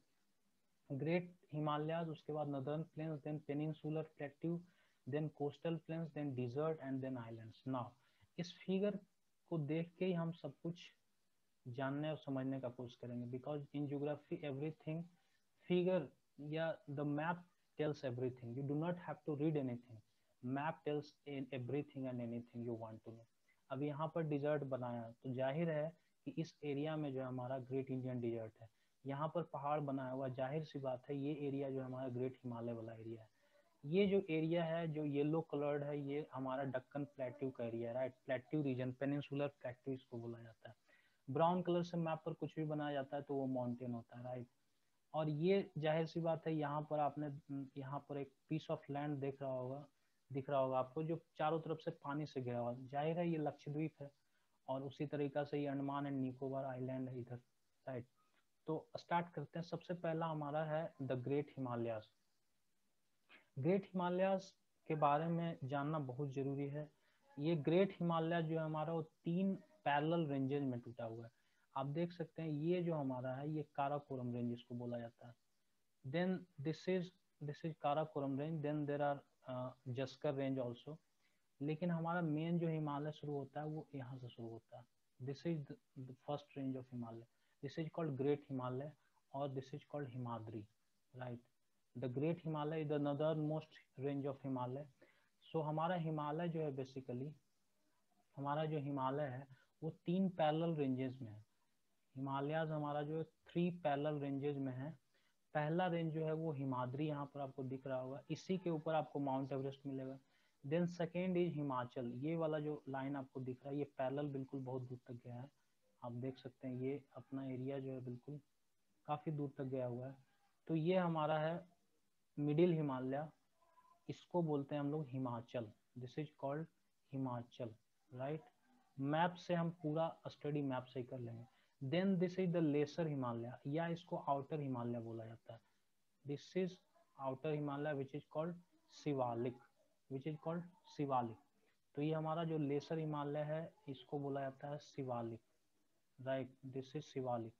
ग्रेट हिमालयाज, उसके बाद northern plains, then peninsular plateau, then coastal plains, then desert and then islands. Now इस फिगर को देख के ही हम सब कुछ जानने और समझने का कोशिश करेंगे, because in geography everything figure या the map tells everything, you do not have to read anything, map tells everything and anything you want to know. अब यहाँ पर डिजर्ट बनाया तो जाहिर है कि इस एरिया में जो हमारा ग्रेट इंडियन डिजर्ट है, यहाँ पर पहाड़ बनाया हुआ, जाहिर सी बात है ये एरिया जो हमारा ग्रेट हिमालय वाला एरिया है। ये जो एरिया है जो येलो कलर्ड है, ये हमारा दक्कन प्लेट्यू का एरिया है, right, plateau region, peninsular plateau इसको बोला जाता है। ब्राउन कलर से मैप पर कुछ भी बनाया जाता है तो वो माउंटेन होता है, राइट। और ये जाहिर सी बात है, यहाँ पर आपने यहाँ पर एक पीस ऑफ लैंड दिख रहा होगा आपको, जो चारों तरफ से पानी से घिरा हुआ, जाहिर है ये लक्षद्वीप है, और उसी तरीका से ये अंडमान एंड निकोबार आइलैंड है इधर, राइट। तो स्टार्ट करते हैं, सबसे पहला हमारा है the great Himalayas. Great Himalayas के बारे में जानना बहुत जरूरी है। ये ग्रेट हिमालय जो है हमारा, वो 3 पैरेलल रेंजेस में टूटा हुआ है। आप देख सकते हैं ये जो हमारा है ये काराकोरम रेंज इसको बोला जाता है। Then this is Karakoram range, then there are Zanskar range also. लेकिन हमारा मेन जो हिमालय शुरू होता है वो यहाँ से शुरू होता है। This is the first range of Himalaya, this is called great Himalaya, और this is called Himadri, right. The great Himalaya is the northernmost range of Himalaya. So हमारा हिमालय जो है बेसिकली, हमारा जो हिमालय है वो 3 पैरेलल रेंजेस में है। हिमालयाज हमारा जो है 3 पैरेलल रेंजेस में है। पहला रेंज जो है वो हिमाद्री, यहाँ पर आपको दिख रहा होगा, इसी के ऊपर आपको माउंट एवरेस्ट मिलेगा। देन सेकेंड इज हिमाचल, ये वाला जो लाइन आपको दिख रहा है ये पैरेलल बिल्कुल बहुत दूर तक गया है, आप देख सकते हैं ये अपना एरिया जो है बिल्कुल काफी दूर तक गया हुआ है। तो ये हमारा है मिडिल हिमालय, इसको बोलते हैं हम लोग Himachal, this is called Himachal, right. Map से हम पूरा स्टडी मैप से ही कर लेंगे। Then this is the lesser Himalaya, या इसको आउटर हिमालय बोला जाता है। This is outer Himalaya which is called Shivalik, which is called Shivalik. तो ये हमारा जो लेसर हिमालय है इसको बोला जाता है Shivalik, right, this is Shivalik.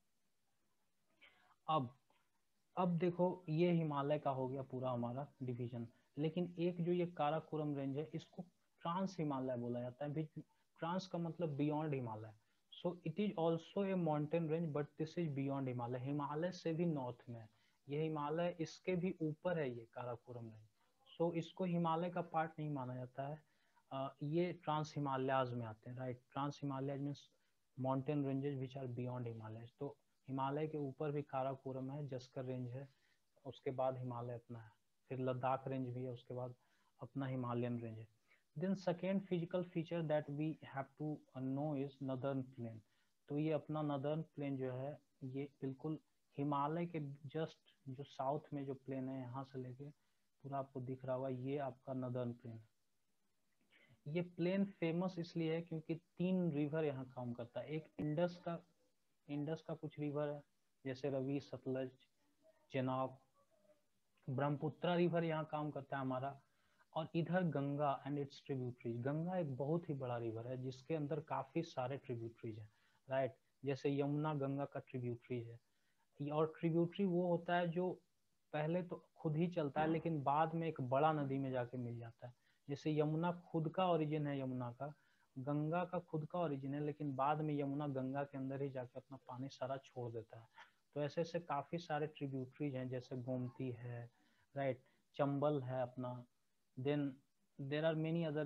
अब देखो ये हिमालय का हो गया पूरा हमारा डिवीजन, लेकिन एक जो ये काराकोरम रेंज है इसको ट्रांस हिमालय बोला जाता है। ट्रांस का मतलब beyond Himalaya, so it is also a mountain range but this is beyond Himalaya, Himalaya से भी नॉर्थ में है ये हिमालय, इसके भी ऊपर है ये काराकोरम रेंज। सो इसको हिमालय का पार्ट नहीं माना जाता है। ये ट्रांस हिमालयाज में आते हैं, right. Trans Himalayas means mountain ranges which are beyond Himalaya. तो हिमालय के ऊपर भी काराकोरम है, जस्कर रेंज है, उसके बाद हिमालय अपना है, फिर लद्दाख रेंज भी है, उसके बाद अपना हिमालयन रेंज है। Then second physical feature that we have to know is northern plain. तो ये अपना नदर्न प्लेन जो है ये बिल्कुल हिमालय के जस्ट जो साउथ में जो प्लेन है, यहाँ से लेके पूरा आपको दिख रहा होगा, ये आपका नदर्न प्लेन है। ये प्लेन फेमस इसलिए है क्योंकि 3 रिवर यहाँ काम करता है। एक इंडस का कुछ रिवर है, जैसे रवि, सतलज, चेनाब। ब्रह्मपुत्रा रिवर यहाँ काम करता है हमारा। और इधर Ganga and its tributaries. Ganga एक बहुत ही बड़ा रिवर है जिसके अंदर काफी सारे ट्रिब्यूटरीज हैं, राइट। जैसे यमुना गंगा का ट्रिब्यूटरी है। और ट्रिब्यूटरी वो होता है जो पहले तो खुद ही चलता है लेकिन बाद में एक बड़ा नदी में जाके मिल जाता है। जैसे यमुना खुद का ओरिजिन है यमुना का, गंगा का खुद का ओरिजिन है, लेकिन बाद में यमुना गंगा के अंदर ही जाके अपना पानी सारा छोड़ देता है। तो ऐसे ऐसे काफी सारे ट्रिब्यूटरीज हैं, जैसे गोमती है, राइट, चंबल है अपना। Then there are many other,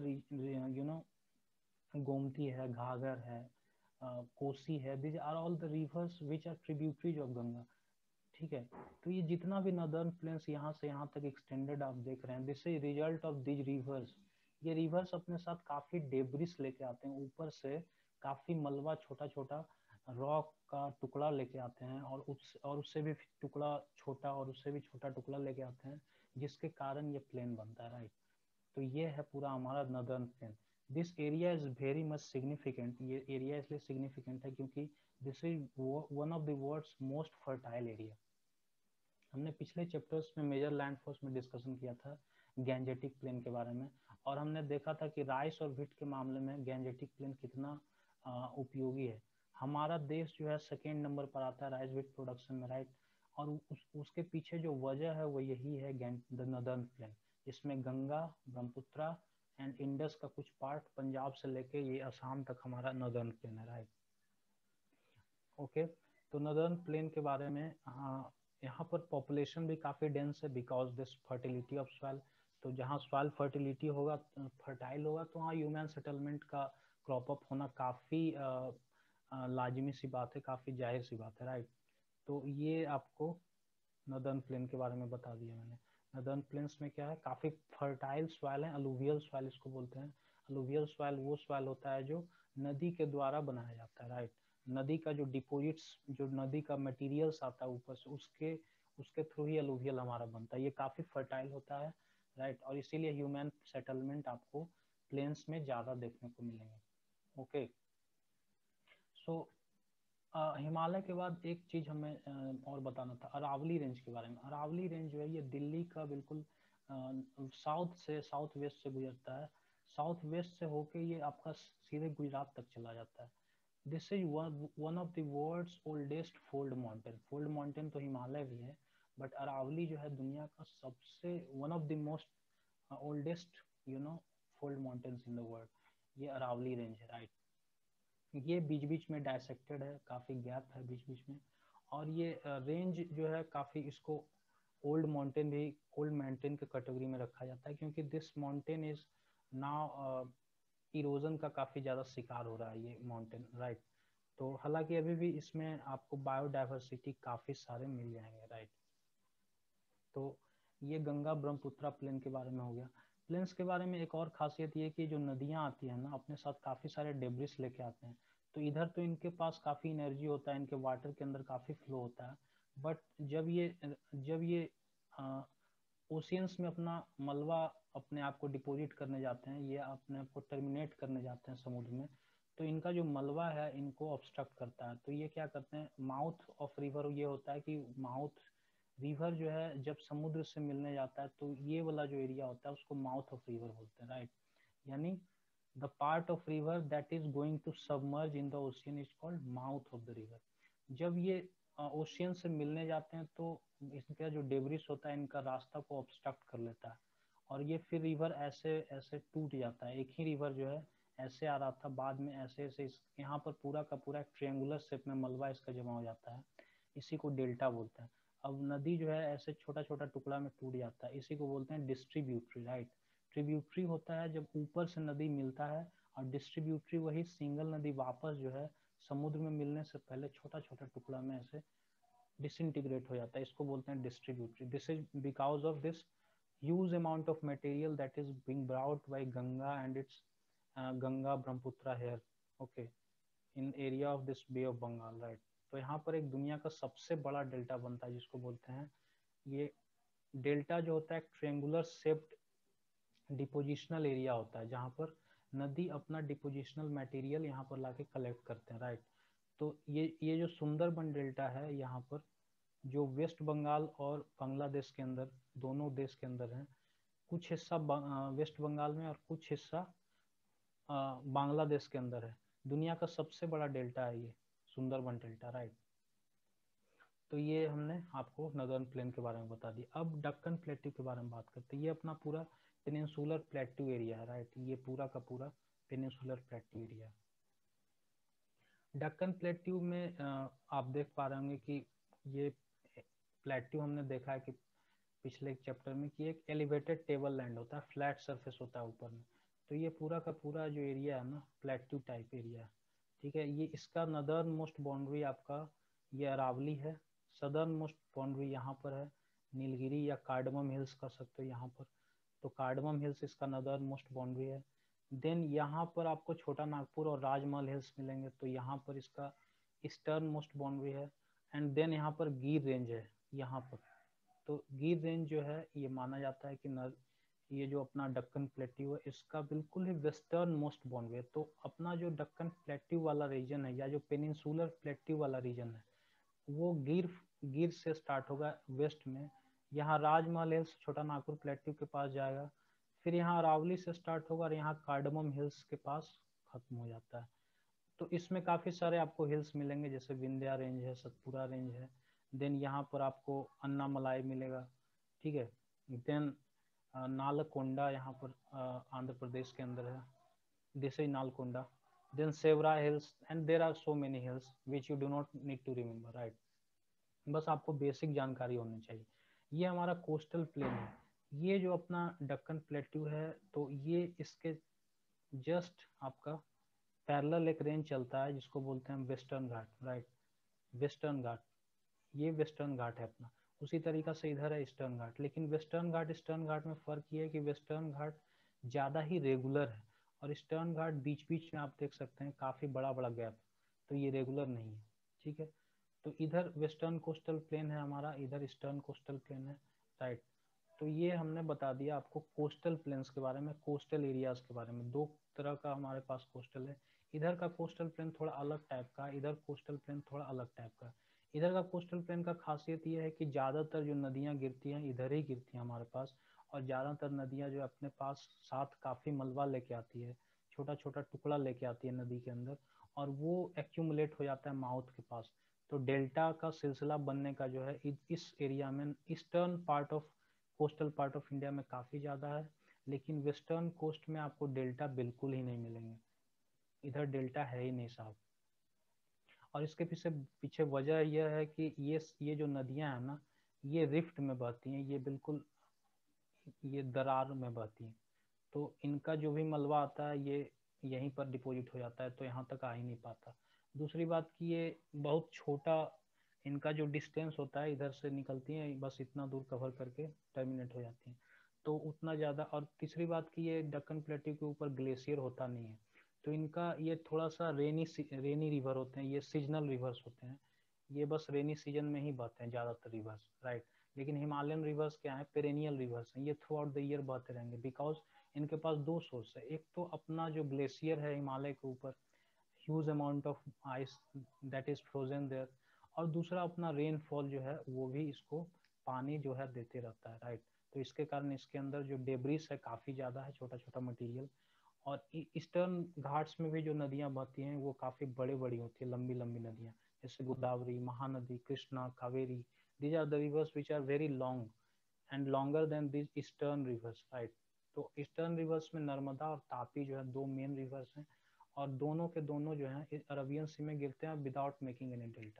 Gomti है, घाघर है, कोसी है। These are all the rivers which are tributaries of Ganga. ठीक है। तो ये जितना भी नदर्न प्लेन्स यहाँ से यहाँ तक एक्सटेंडेड आप देख रहे हैं, this is result of these rivers. ये रिवर्स अपने साथ काफी डेब्रिस लेके आते हैं ऊपर से, काफी मलबा, छोटा छोटा रॉक का टुकड़ा लेके आते हैं, और उससे भी टुकड़ा छोटा, और उससे भी छोटा टुकड़ा लेके आते हैं, जिसके कारण ये प्लेन बनता है, राइट। तो ये है पूरा हमारा northern plain. This area is very much significant. ये एरिया इसलिए सिग्निफिकेंट है क्योंकि this is one of the world's most fertile area. हमने पिछले चैप्टर्स में मेजर लैंड फोर्स में डिस्कशन किया था गैंजेटिक प्लेन के बारे में, और हमने देखा था कि राइस और व्हीट के मामले में गैंजेटिक प्लेन कितना उपयोगी है। हमारा देश जो है सेकेंड नंबर पर आता है राइस व्हीट प्रोडक्शन में, राइट। और उसके पीछे जो वजह है वो यही है, द नदर्न प्लेन। इसमें गंगा, ब्रह्मपुत्रा एंड इंडस का कुछ पार्ट, पंजाब से लेके ये असम तक हमारा नदर्न प्लेन है, राइट। ओके। तो नदर्न प्लेन के बारे में, यहाँ पर पॉपुलेशन भी काफी डेंस है because this fertility of soil. तो जहाँ सॉइल फर्टिलिटी होगा, फर्टाइल होगा, तो वहाँ ह्यूमन सेटलमेंट का क्रॉप अप होना काफी लाजमी सी बात है, काफी जाहिर सी बात है, राइट। तो ये आपको नदर्न प्लेन के बारे में बता दिया मैंने। नदर्न प्लेन्स में क्या है, काफी फर्टाइल सॉइल है, अलुवियल सॉइल इसको बोलते हैं। अलुवियल सॉइल वो सॉइल होता है जो नदी के द्वारा बनाया जाता है, राइट। नदी का जो डिपोजिट्स, जो नदी का मटेरियल्स आता है ऊपर से, उसके उसके थ्रू ही अलुवियल हमारा बनता है। ये काफी फर्टाइल होता है, राइट। और इसीलिए ह्यूमन सेटलमेंट आपको प्लेन्स में ज्यादा देखने को मिलेंगे। ओके। सो हिमालय के बाद एक चीज हमें और बताना था, अरावली रेंज के बारे में। अरावली रेंज जो है ये दिल्ली का बिल्कुल साउथ वेस्ट से गुजरता है। साउथ वेस्ट से होके ये आपका सीधे गुजरात तक चला जाता है। This is one of the world's oldest fold mountain. Fold mountain तो हिमालय भी है, बट अरावली जो है दुनिया का सबसे one of the most oldest fold mountains in the world. ये अरावली रेंज है, राइट। ये बीच बीच में डायसेक्टेड है, काफी गैप है बीच बीच में। और ये रेंज जो है काफी, इसको ओल्ड माउंटेन के कैटेगरी में रखा जाता है क्योंकि this mountain is now erosion का काफी ज्यादा शिकार हो रहा है ये माउंटेन, राइट। तो हालांकि अभी भी इसमें आपको बायोडाइवर्सिटी काफी सारे मिल जाएंगे, राइट। तो ये गंगा ब्रह्मपुत्रा प्लेन के बारे में हो गया। प्लेन्स के बारे में एक और खासियत ये कि जो नदियां आती है ना, अपने साथ काफी सारे डेब्रिस लेके आते हैं। तो इधर तो इनके पास काफी एनर्जी होता है, इनके वाटर के अंदर काफी फ्लो होता है। बट जब ये ओशियंस में अपना मलबा अपने आप को डिपोजिट करने जाते हैं, ये अपने आप को टर्मिनेट करने जाते हैं समुद्र में, तो इनका जो मलबा है इनको ऑब्स्ट्रक्ट करता है। तो ये क्या करते हैं, माउथ ऑफ रिवर ये होता है कि माउथ रिवर जो है जब समुद्र से मिलने जाता है, तो ये वाला जो एरिया होता है उसको माउथ ऑफ रिवर बोलते हैं, राइट। यानी the part of river that is going to submerge in the ocean is called mouth of the river. जब ये ओशियन से मिलने जाते हैं तो इसका जो डेब्रिस होता है इनका रास्ता को ऑब्स्ट्रक्ट कर लेता है, और ये फिर रिवर ऐसे ऐसे टूट जाता है। एक ही रिवर जो है ऐसे आ रहा था, बाद में ऐसे ऐसे यहाँ पर पूरा का पूरा ट्रायंगुलर शेप में मलबा इसका जमा हो जाता है, इसी को डेल्टा बोलते हैं। अब नदी जो है ऐसे छोटा छोटा टुकड़ा में टूट जाता है, इसी को बोलते हैं डिस्ट्रीब्यूटरी, राइट। ट्रिब्यूटरी होता है जब ऊपर से नदी मिलता है, और डिस्ट्रीब्यूटरी वही सिंगल नदी वापस जो है समुद्र में मिलने से पहले छोटा छोटा टुकड़ा में ऐसे डिसइंटीग्रेट हो जाता है, इसको बोलते हैं distributary. This is because of this huge amount of material that is being brought by Ganga and its Ganga Brahmaputra here, okay, in area of this Bay of Bengal, right. तो यहाँ पर एक दुनिया का सबसे बड़ा डेल्टा बनता है जिसको बोलते हैं, ये डेल्टा जो होता है एक ट्रेंगुलर शेप्ड डिपोजिशनल एरिया होता है जहाँ पर नदी अपना डिपोजिशनल मटेरियल यहाँ पर लाके कलेक्ट करते हैं, राइट। तो ये जो सुंदरबन डेल्टा है यहाँ पर, जो वेस्ट बंगाल और बांग्लादेश के अंदर, दोनों देश के अंदर है, कुछ हिस्सा वेस्ट बंगाल में और कुछ हिस्सा बांग्लादेश के अंदर है। दुनिया का सबसे बड़ा डेल्टा है ये सुंदरबन डेल्टा, राइट। तो ये हमने आपको नदर्न प्लेन के बारे में बता दिया। अब दक्कन प्लेट्यू के बारे में बात करते हैं। ये अपना पूरा पेनिनसुलर प्लेट्यू एरिया है, राइट। ये पूरा का पूरा peninsular plateau area. Deccan plateau में आप देख पा रहे होंगे कि ये प्लेट्यू हमने देखा है कि पिछले एक चैप्टर में कि एक एलिवेटेड टेबल लैंड होता है, फ्लैट सरफेस होता है ऊपर में। तो ये पूरा का पूरा जो एरिया है ना, प्लेट्यू टाइप एरिया है, ठीक है। ये इसका नदर्न मोस्ट बाउंड्री आपका ये अरावली है, सदर्न मोस्ट बाउंड्री यहाँ पर है नीलगिरी या कार्डमम हिल्स कह सकते हो यहाँ पर। तो कार्डमम हिल्स इसका नदर्न मोस्ट बाउंड्री है। देन यहाँ पर आपको छोटा नागपुर और राजमहल हिल्स मिलेंगे, तो यहाँ पर इसका ईस्टर्न मोस्ट बाउंड्री है। एंड देन यहाँ पर गिर रेंज है यहाँ पर। तो गिर रेंज जो है ये माना जाता है कि ये जो अपना दक्कन प्लेट्यू है इसका बिल्कुल ही वेस्टर्न मोस्ट बाउंड्री है। तो अपना जो दक्कन प्लेट्यू वाला रीजन है या जो पेनिनसुलर प्लेट्यू वाला रीजन है वो गिर से स्टार्ट होगा वेस्ट में, यहाँ राजमहल हिल्स छोटा नागपुर प्लेट्यू के पास जाएगा, फिर यहाँ अरावली से स्टार्ट होगा और यहाँ कार्डमम हिल्स के पास खत्म हो जाता है। तो इसमें काफी सारे आपको हिल्स मिलेंगे, जैसे विंध्या रेंज है, सतपुरा रेंज है। देन यहाँ पर आपको अन्नामलाई मिलेगा, ठीक है। देन नालकोंडा यहाँ पर आंध्र प्रदेश के अंदर है, this is Nalgonda. Then Shevaroy hills and there are so many hills which you do not need to remember, right. बस आपको बेसिक जानकारी होनी चाहिए। ये हमारा कोस्टल प्लेन है। ये जो अपना दक्कन प्लेट्यू है तो ये इसके जस्ट आपका पैरेलल एक रेंज चलता है जिसको बोलते हैं western Ghat, right. Western Ghat, ये वेस्टर्न घाट है अपना। उसी तरीका से इधर है ईस्टर्न घाट, लेकिन वेस्टर्न घाट ईस्टर्न घाट में फर्क ये है कि वेस्टर्न घाट ज्यादा ही रेगुलर है और ईस्टर्न घाट बीच बीच में आप देख सकते हैं काफी बड़ा बड़ा गैप, तो ये रेगुलर नहीं है, ठीक है। तो इधर वेस्टर्न कोस्टल प्लेन है हमारा, इधर ईस्टर्न कोस्टल प्लेन है, राइट। तो ये हमने बता दिया आपको कोस्टल प्लेन्स के बारे में, कोस्टल एरियाज के बारे में। दो तरह का हमारे पास कोस्टल है, इधर का कोस्टल प्लेन थोड़ा अलग टाइप का, इधर कोस्टल प्लेन थोड़ा अलग टाइप का। इधर का कोस्टल प्लेन का खासियत ये है कि ज्यादातर जो नदियां गिरती हैं इधर ही गिरती हैं हमारे पास, और ज्यादातर नदियां जो अपने पास साथ काफी मलबा लेके आती है, छोटा छोटा टुकड़ा लेके आती है नदी के अंदर, और वो एक्यूमुलेट हो जाता है माउथ के पास। तो डेल्टा का सिलसिला बनने का जो है इस एरिया में eastern part of coastal part of India में काफी ज्यादा है, लेकिन वेस्टर्न कोस्ट में आपको डेल्टा बिल्कुल ही नहीं मिलेंगे, इधर डेल्टा है ही नहीं साहब। और इसके पीछे पीछे वजह यह है कि ये जो नदियां हैं ना, ये रिफ्ट में बहती हैं, ये बिल्कुल ये दरार में बहती हैं। तो इनका जो भी मलबा आता है ये यहीं पर डिपॉजिट हो जाता है, तो यहाँ तक आ ही नहीं पाता। दूसरी बात कि ये बहुत छोटा, इनका जो डिस्टेंस होता है इधर से निकलती हैं बस इतना दूर कवर करके टर्मिनेट हो जाती हैं, तो उतना ज़्यादा। और तीसरी बात कि ये दक्कन प्लेट्यू के ऊपर ग्लेशियर होता नहीं है, तो इनका ये थोड़ा सा रेनी रिवर होते हैं, ये सीजनल रिवर्स होते हैं, ये बस रेनी सीजन में ही बहते हैं ज़्यादातर रिवर्स, राइट। लेकिन हिमालयन रिवर्स क्या है, पेरेनियल रिवर्स हैं, ये थ्रू आउट द ईयर बहते रहेंगे, बिकॉज इनके पास दो सोर्स है। एक तो अपना जो ग्लेशियर है हिमालय के ऊपर, huge amount of ice that is frozen there, और दूसरा अपना रेनफॉल जो है वो भी इसको पानी जो है देते रहता है, राइट। तो इसके कारण इसके अंदर जो डेब्रिस है काफी ज्यादा है, छोटा छोटा मटेरियल। और ईस्टर्न घाट्स में भी जो नदियां बहती हैं वो काफी बड़ी बड़ी होती है, लंबी लंबी नदियां, जैसे Godavari, Mahanadi, Krishna, Kaveri. These are the rivers which are very long and longer than this eastern rivers, right. तो ईस्टर्न रिवर्स में नर्मदा और तापी जो है दो मेन रिवर्स हैं, और दोनों के दोनों जो है अरबियन सी में गिरते हैं विदाउट मेकिंग एनी डेल्टा।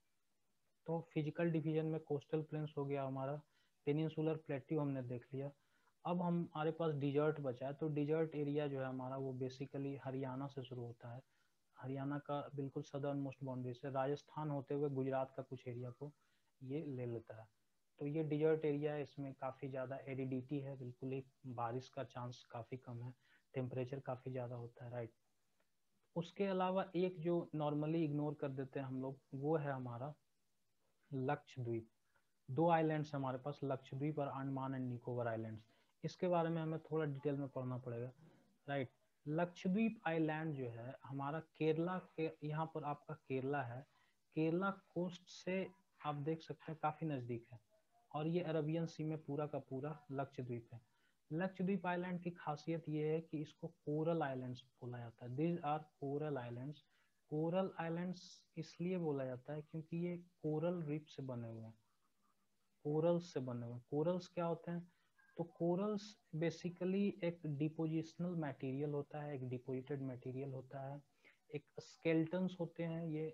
तो फिजिकल डिवीजन में कोस्टल प्लेन्स हो गया हमारा, पेनिनसुलर प्लेट्यू हमने देख लिया। अब हमारे पास डिजर्ट बचा है, तो डिजर्ट एरिया जो है हमारा वो बेसिकली हरियाणा से शुरू होता है, हरियाणा का बिल्कुल सदर्न मोस्ट बाउंड्री से राजस्थान होते हुए गुजरात का कुछ एरिया को ये ले लेता है। तो ये डिजर्ट एरिया है, इसमें काफ़ी ज़्यादा एरिडिटी है, बिल्कुल ही बारिश का चांस काफ़ी कम है, टेम्परेचर काफ़ी ज़्यादा होता है, राइट। उसके अलावा एक जो नॉर्मली इग्नोर कर देते हैं हम लोग, वो है हमारा लक्षद्वीप। दो आइलैंड्स हमारे पास, लक्षद्वीप और अंडमान एंड निकोबार आइलैंड्स। इसके बारे में हमें थोड़ा डिटेल में पढ़ना पड़ेगा, राइट। लक्षद्वीप आइलैंड जो है हमारा केरला के, यहाँ पर आपका केरला है, केरला कोस्ट से आप देख सकते हैं काफी नजदीक है, और ये अरबियन सी में पूरा का पूरा लक्षद्वीप है। लक्षद्वीप आइलैंड की खासियत ये है कि इसको कोरल आइलैंड्स बोला जाता है। These are coral islands. Coral islands इसलिए बोला जाता है क्योंकि ये कोरल रीफ से बने हुए हैं, कोरल्स से बने हुए हैं। कोरल्स क्या होते हैं? तो कोरल्स बेसिकली एक डिपोजिशनल मटेरियल होता है, एक डिपोजिटेड मटेरियल होता है, एक स्केल्टन्स होते हैं ये,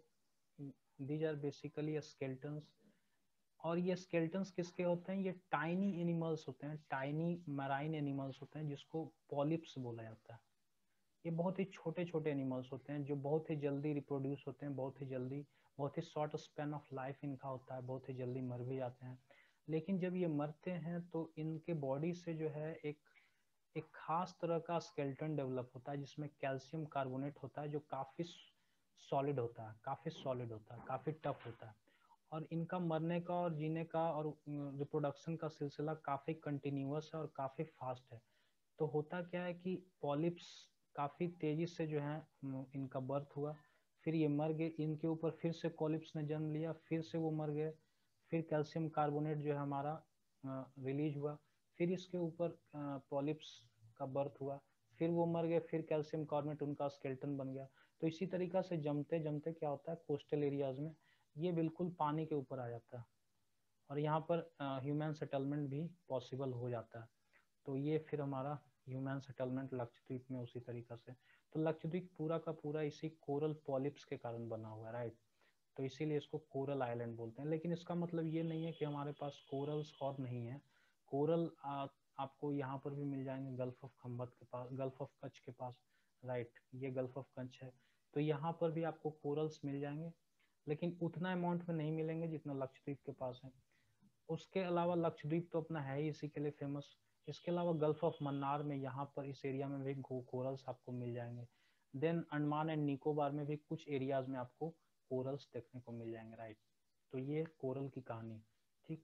दीज आर बेसिकली स्केल्टन्स। और ये स्केल्टन्स किसके होते हैं? ये टाइनी एनिमल्स होते हैं, टाइनी मैराइन एनिमल्स होते हैं, जिसको पॉलिप्स बोला जाता है। ये बहुत ही छोटे छोटे एनिमल्स होते हैं जो बहुत ही जल्दी रिप्रोड्यूस होते हैं, बहुत ही जल्दी, बहुत ही शॉर्ट स्पैन ऑफ लाइफ इनका होता है, बहुत ही जल्दी मर भी जाते हैं। लेकिन जब ये मरते हैं तो इनके बॉडी से जो है एक एक खास तरह का स्केलेटन डेवलप होता है, जिसमें कैल्शियम कार्बोनेट होता है, जो काफी सॉलिड होता है, काफी सॉलिड होता है, काफी टफ होता है। और इनका मरने का और जीने का और रिप्रोडक्शन का सिलसिला काफी कंटिन्यूअस है और काफी फास्ट है। तो होता क्या है कि पॉलिप्स काफी तेजी से जो है इनका बर्थ हुआ, फिर ये मर गए, इनके ऊपर फिर से पॉलिप्स ने जन्म लिया, फिर से वो मर गए, फिर कैल्शियम कार्बोनेट जो है हमारा रिलीज हुआ, फिर इसके ऊपर पॉलिप्स का बर्थ हुआ, फिर वो मर गए, फिर कैल्शियम कार्बोनेट उनका स्केलेटन बन गया। तो इसी तरीका से जमते जमते क्या होता है, कोस्टल एरियाज में ये बिल्कुल पानी के ऊपर आ जाता है, और यहाँ पर ह्यूमन सेटलमेंट भी पॉसिबल हो जाता है। तो ये फिर हमारा ह्यूमन सेटलमेंट लक्षद्वीप में उसी तरीका से। तो लक्षद्वीप पूरा का पूरा इसी कोरल पॉलिप्स के कारण बना हुआ है, राइट। तो इसीलिए इसको कोरल आइलैंड बोलते हैं। लेकिन इसका मतलब ये नहीं है कि हमारे पास कोरल्स और नहीं है। कोरल आपको यहाँ पर भी मिल जाएंगे, गल्फ ऑफ खंबत के पास, गल्फ ऑफ कच्छ के पास, राइट, ये गल्फ ऑफ कच्छ है। तो यहाँ पर भी आपको कोरल्स मिल जाएंगे, लेकिन उतना अमाउंट में नहीं मिलेंगे जितना लक्षद्वीप के पास है। उसके अलावा लक्षद्वीप तो अपना है ही इसी के लिए फेमस। इसके अलावा गल्फ ऑफ मन्नार में, यहाँ पर इस एरिया में भी कोरल्स आपको मिल जाएंगे। देन अंडमान एंड निकोबार में भी कुछ एरियाज में आपको कोरल्स देखने को मिल जाएंगे, राइट। तो ये कोरल की कहानी, ठीक।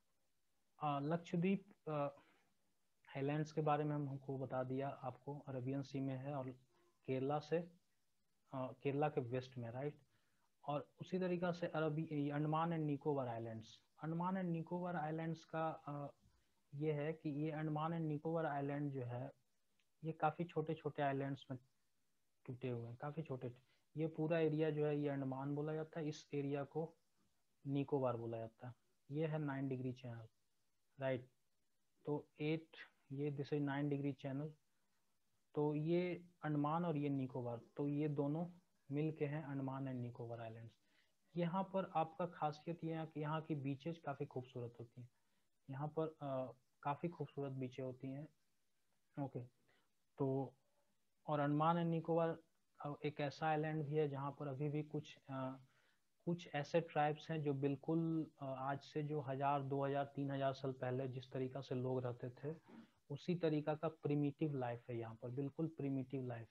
लक्षद्वीप आइलैंड्स के बारे में हमको बता दिया, आपको अरेबियन सी में है और केरला से केरला के वेस्ट में, राइट। और उसी तरीका से अरबी Andaman and Nicobar islands, Andaman and Nicobar islands का ये है कि ये अंडमान एंड निकोबार आइलैंड जो है ये काफी छोटे छोटे आइलैंड्स में टूटे हुए हैं, काफी छोटे। ये पूरा एरिया जो है ये अंडमान बोला जाता है, इस एरिया को निकोबार बोला जाता है। ये है 9 डिग्री चैनल, राइट। तो 8, ये दिस इज 9 डिग्री चैनल। तो ये अंडमान और ये निकोबार, तो ये दोनों मिल के हैं अंडमान एंड निकोबार आइलैंड्स। यहाँ पर आपका खासियत ये है कि यहाँ की बीचेज काफी खूबसूरत होती हैं, यहाँ पर काफी खूबसूरत बीचें होती हैं, ओके। तो और अंडमान एंड निकोबार एक ऐसा आइलैंड भी है जहाँ पर अभी भी कुछ ऐसे ट्राइब्स हैं जो बिल्कुल आज से जो 1000, 2000, 3000 साल पहले जिस तरीका से लोग रहते थे, उसी तरीका का प्रिमिटिव लाइफ है यहाँ पर, बिल्कुल प्रिमिटिव लाइफ।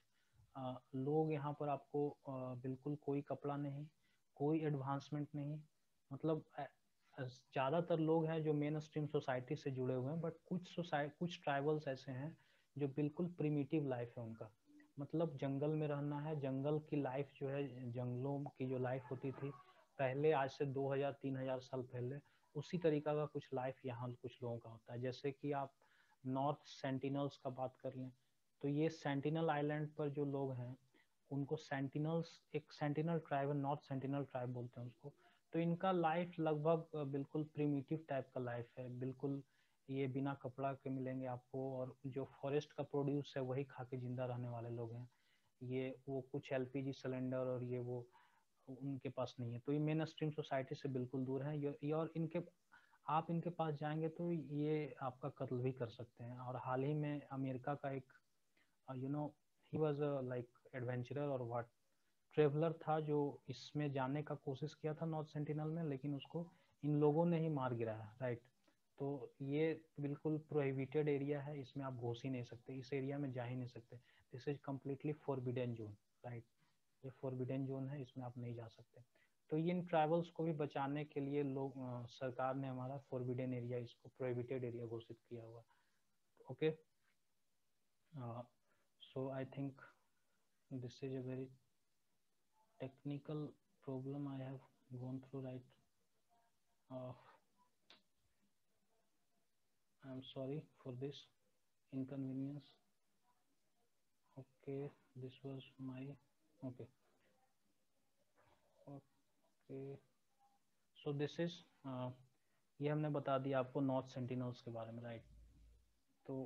लोग यहाँ पर आपको बिल्कुल कोई कपड़ा नहीं, कोई एडवांसमेंट नहीं, मतलब ज्यादातर लोग हैं जो मेन स्ट्रीम सोसाइटी से जुड़े हुए हैं, बट कुछ ट्राइबल्स ऐसे हैं जो बिल्कुल प्रिमिटिव लाइफ है उनका। मतलब जंगल में रहना है, जंगल की लाइफ जो है, जंगलों की जो लाइफ होती थी पहले, आज से 2000, 3000 साल पहले, उसी तरीका का कुछ लाइफ यहाँ कुछ लोगों का होता है। जैसे कि आप नॉर्थ सेंटिनल्स का बात कर लें, तो ये सेंटिनल आइलैंड पर जो लोग हैं उनको सेंटिनल्स, एक sentinel tribe, north sentinel tribe बोलते हैं उसको। तो इनका लाइफ लगभग बिल्कुल प्रिमिटिव टाइप का लाइफ है, बिल्कुल ये बिना कपड़ा के मिलेंगे आपको, और जो फॉरेस्ट का प्रोड्यूस है वही खा के जिंदा रहने वाले लोग हैं। ये वो कुछ एलपीजी सिलेंडर और ये वो उनके पास नहीं है, तो ये मेन स्ट्रीम सोसाइटी से बिल्कुल दूर है। ये और इनके, आप इनके पास जाएंगे तो ये आपका कत्ल भी कर सकते हैं। और हाल ही में अमेरिका का एक you know he was like adventurer और व्हाट ट्रेवलर था, जो इसमें जाने का कोशिश किया था नॉर्थ सेंटिनल में, लेकिन उसको इन लोगों ने ही मार गिराया, राइट। तो ये बिल्कुल प्रोहिबिटेड एरिया है, इसमें आप घुस ही नहीं सकते, इस एरिया में जा ही नहीं सकते। This is completely forbidden zone, right. ये फॉरबिडन जोन है, इसमें आप नहीं जा सकते। तो इन ट्राइबल्स को भी बचाने के लिए लोग सरकार ने हमारा फॉरबिडन एरिया, इसको प्रोहिबिटेड एरिया घोषित किया हुआ। Okay, so I think this is a very technical problem I have gone through, right? I'm sorry for this inconvenience. Okay, this was my okay. Okay, so this is ये हमने बता दिया आपको north sentinels के बारे में, right? तो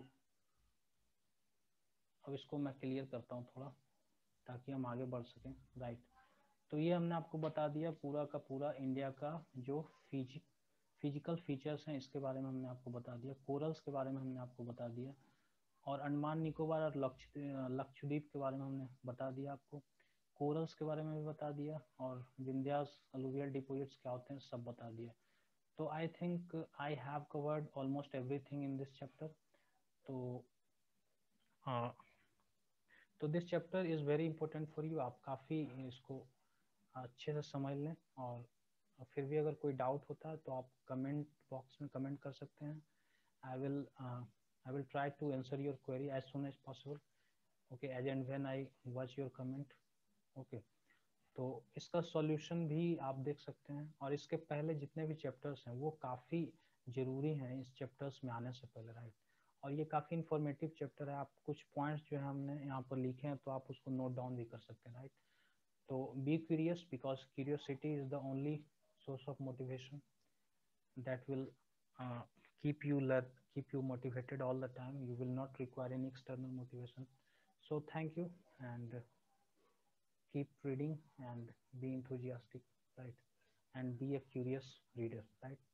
अब इसको मैं क्लियर करता हूँ थोड़ा, ताकि हम आगे बढ़ सकें, राइट? तो ये हमने आपको बता दिया पूरा का पूरा इंडिया का जो फिजिकल फीचर्स हैं, इसके बारे में हमने आपको बता दिया। कोरल्स के बारे में हमने आपको बता दिया, और अंडमान निकोबार और लक्षद्वीप के बारे में हमने बता दिया आपको। कोरल्स के बारे में भी बता दिया, और विंध्यास अलुवियल डिपोजिट्स क्या होते हैं सब बता दिया। तो I think I have covered almost everything in this chapter. तो तो this chapter is very important for you. आप काफ़ी इसको अच्छे से समझ लें, और फिर भी अगर कोई डाउट होता है तो आप कमेंट बॉक्स में कमेंट कर सकते हैं। I will try to answer your query as soon as possible. Okay, as and when I watch your comment. Okay, तो इसका सॉल्यूशन भी आप देख सकते हैं, और इसके पहले जितने भी चैप्टर्स हैं वो काफ़ी ज़रूरी हैं इस चैप्टर्स में आने से पहले, राइट? और ये काफ़ी इंफॉर्मेटिव चैप्टर है। आप कुछ पॉइंट्स जो है हमने यहाँ पर लिखे हैं, तो आप उसको नोट डाउन भी कर सकते हैं, राइट? तो be curious, because curiosity is the only source of motivation that will keep you motivated all the time. You will not require any external motivation. So thank you, and keep reading and be enthusiastic, right? And be a curious reader, right?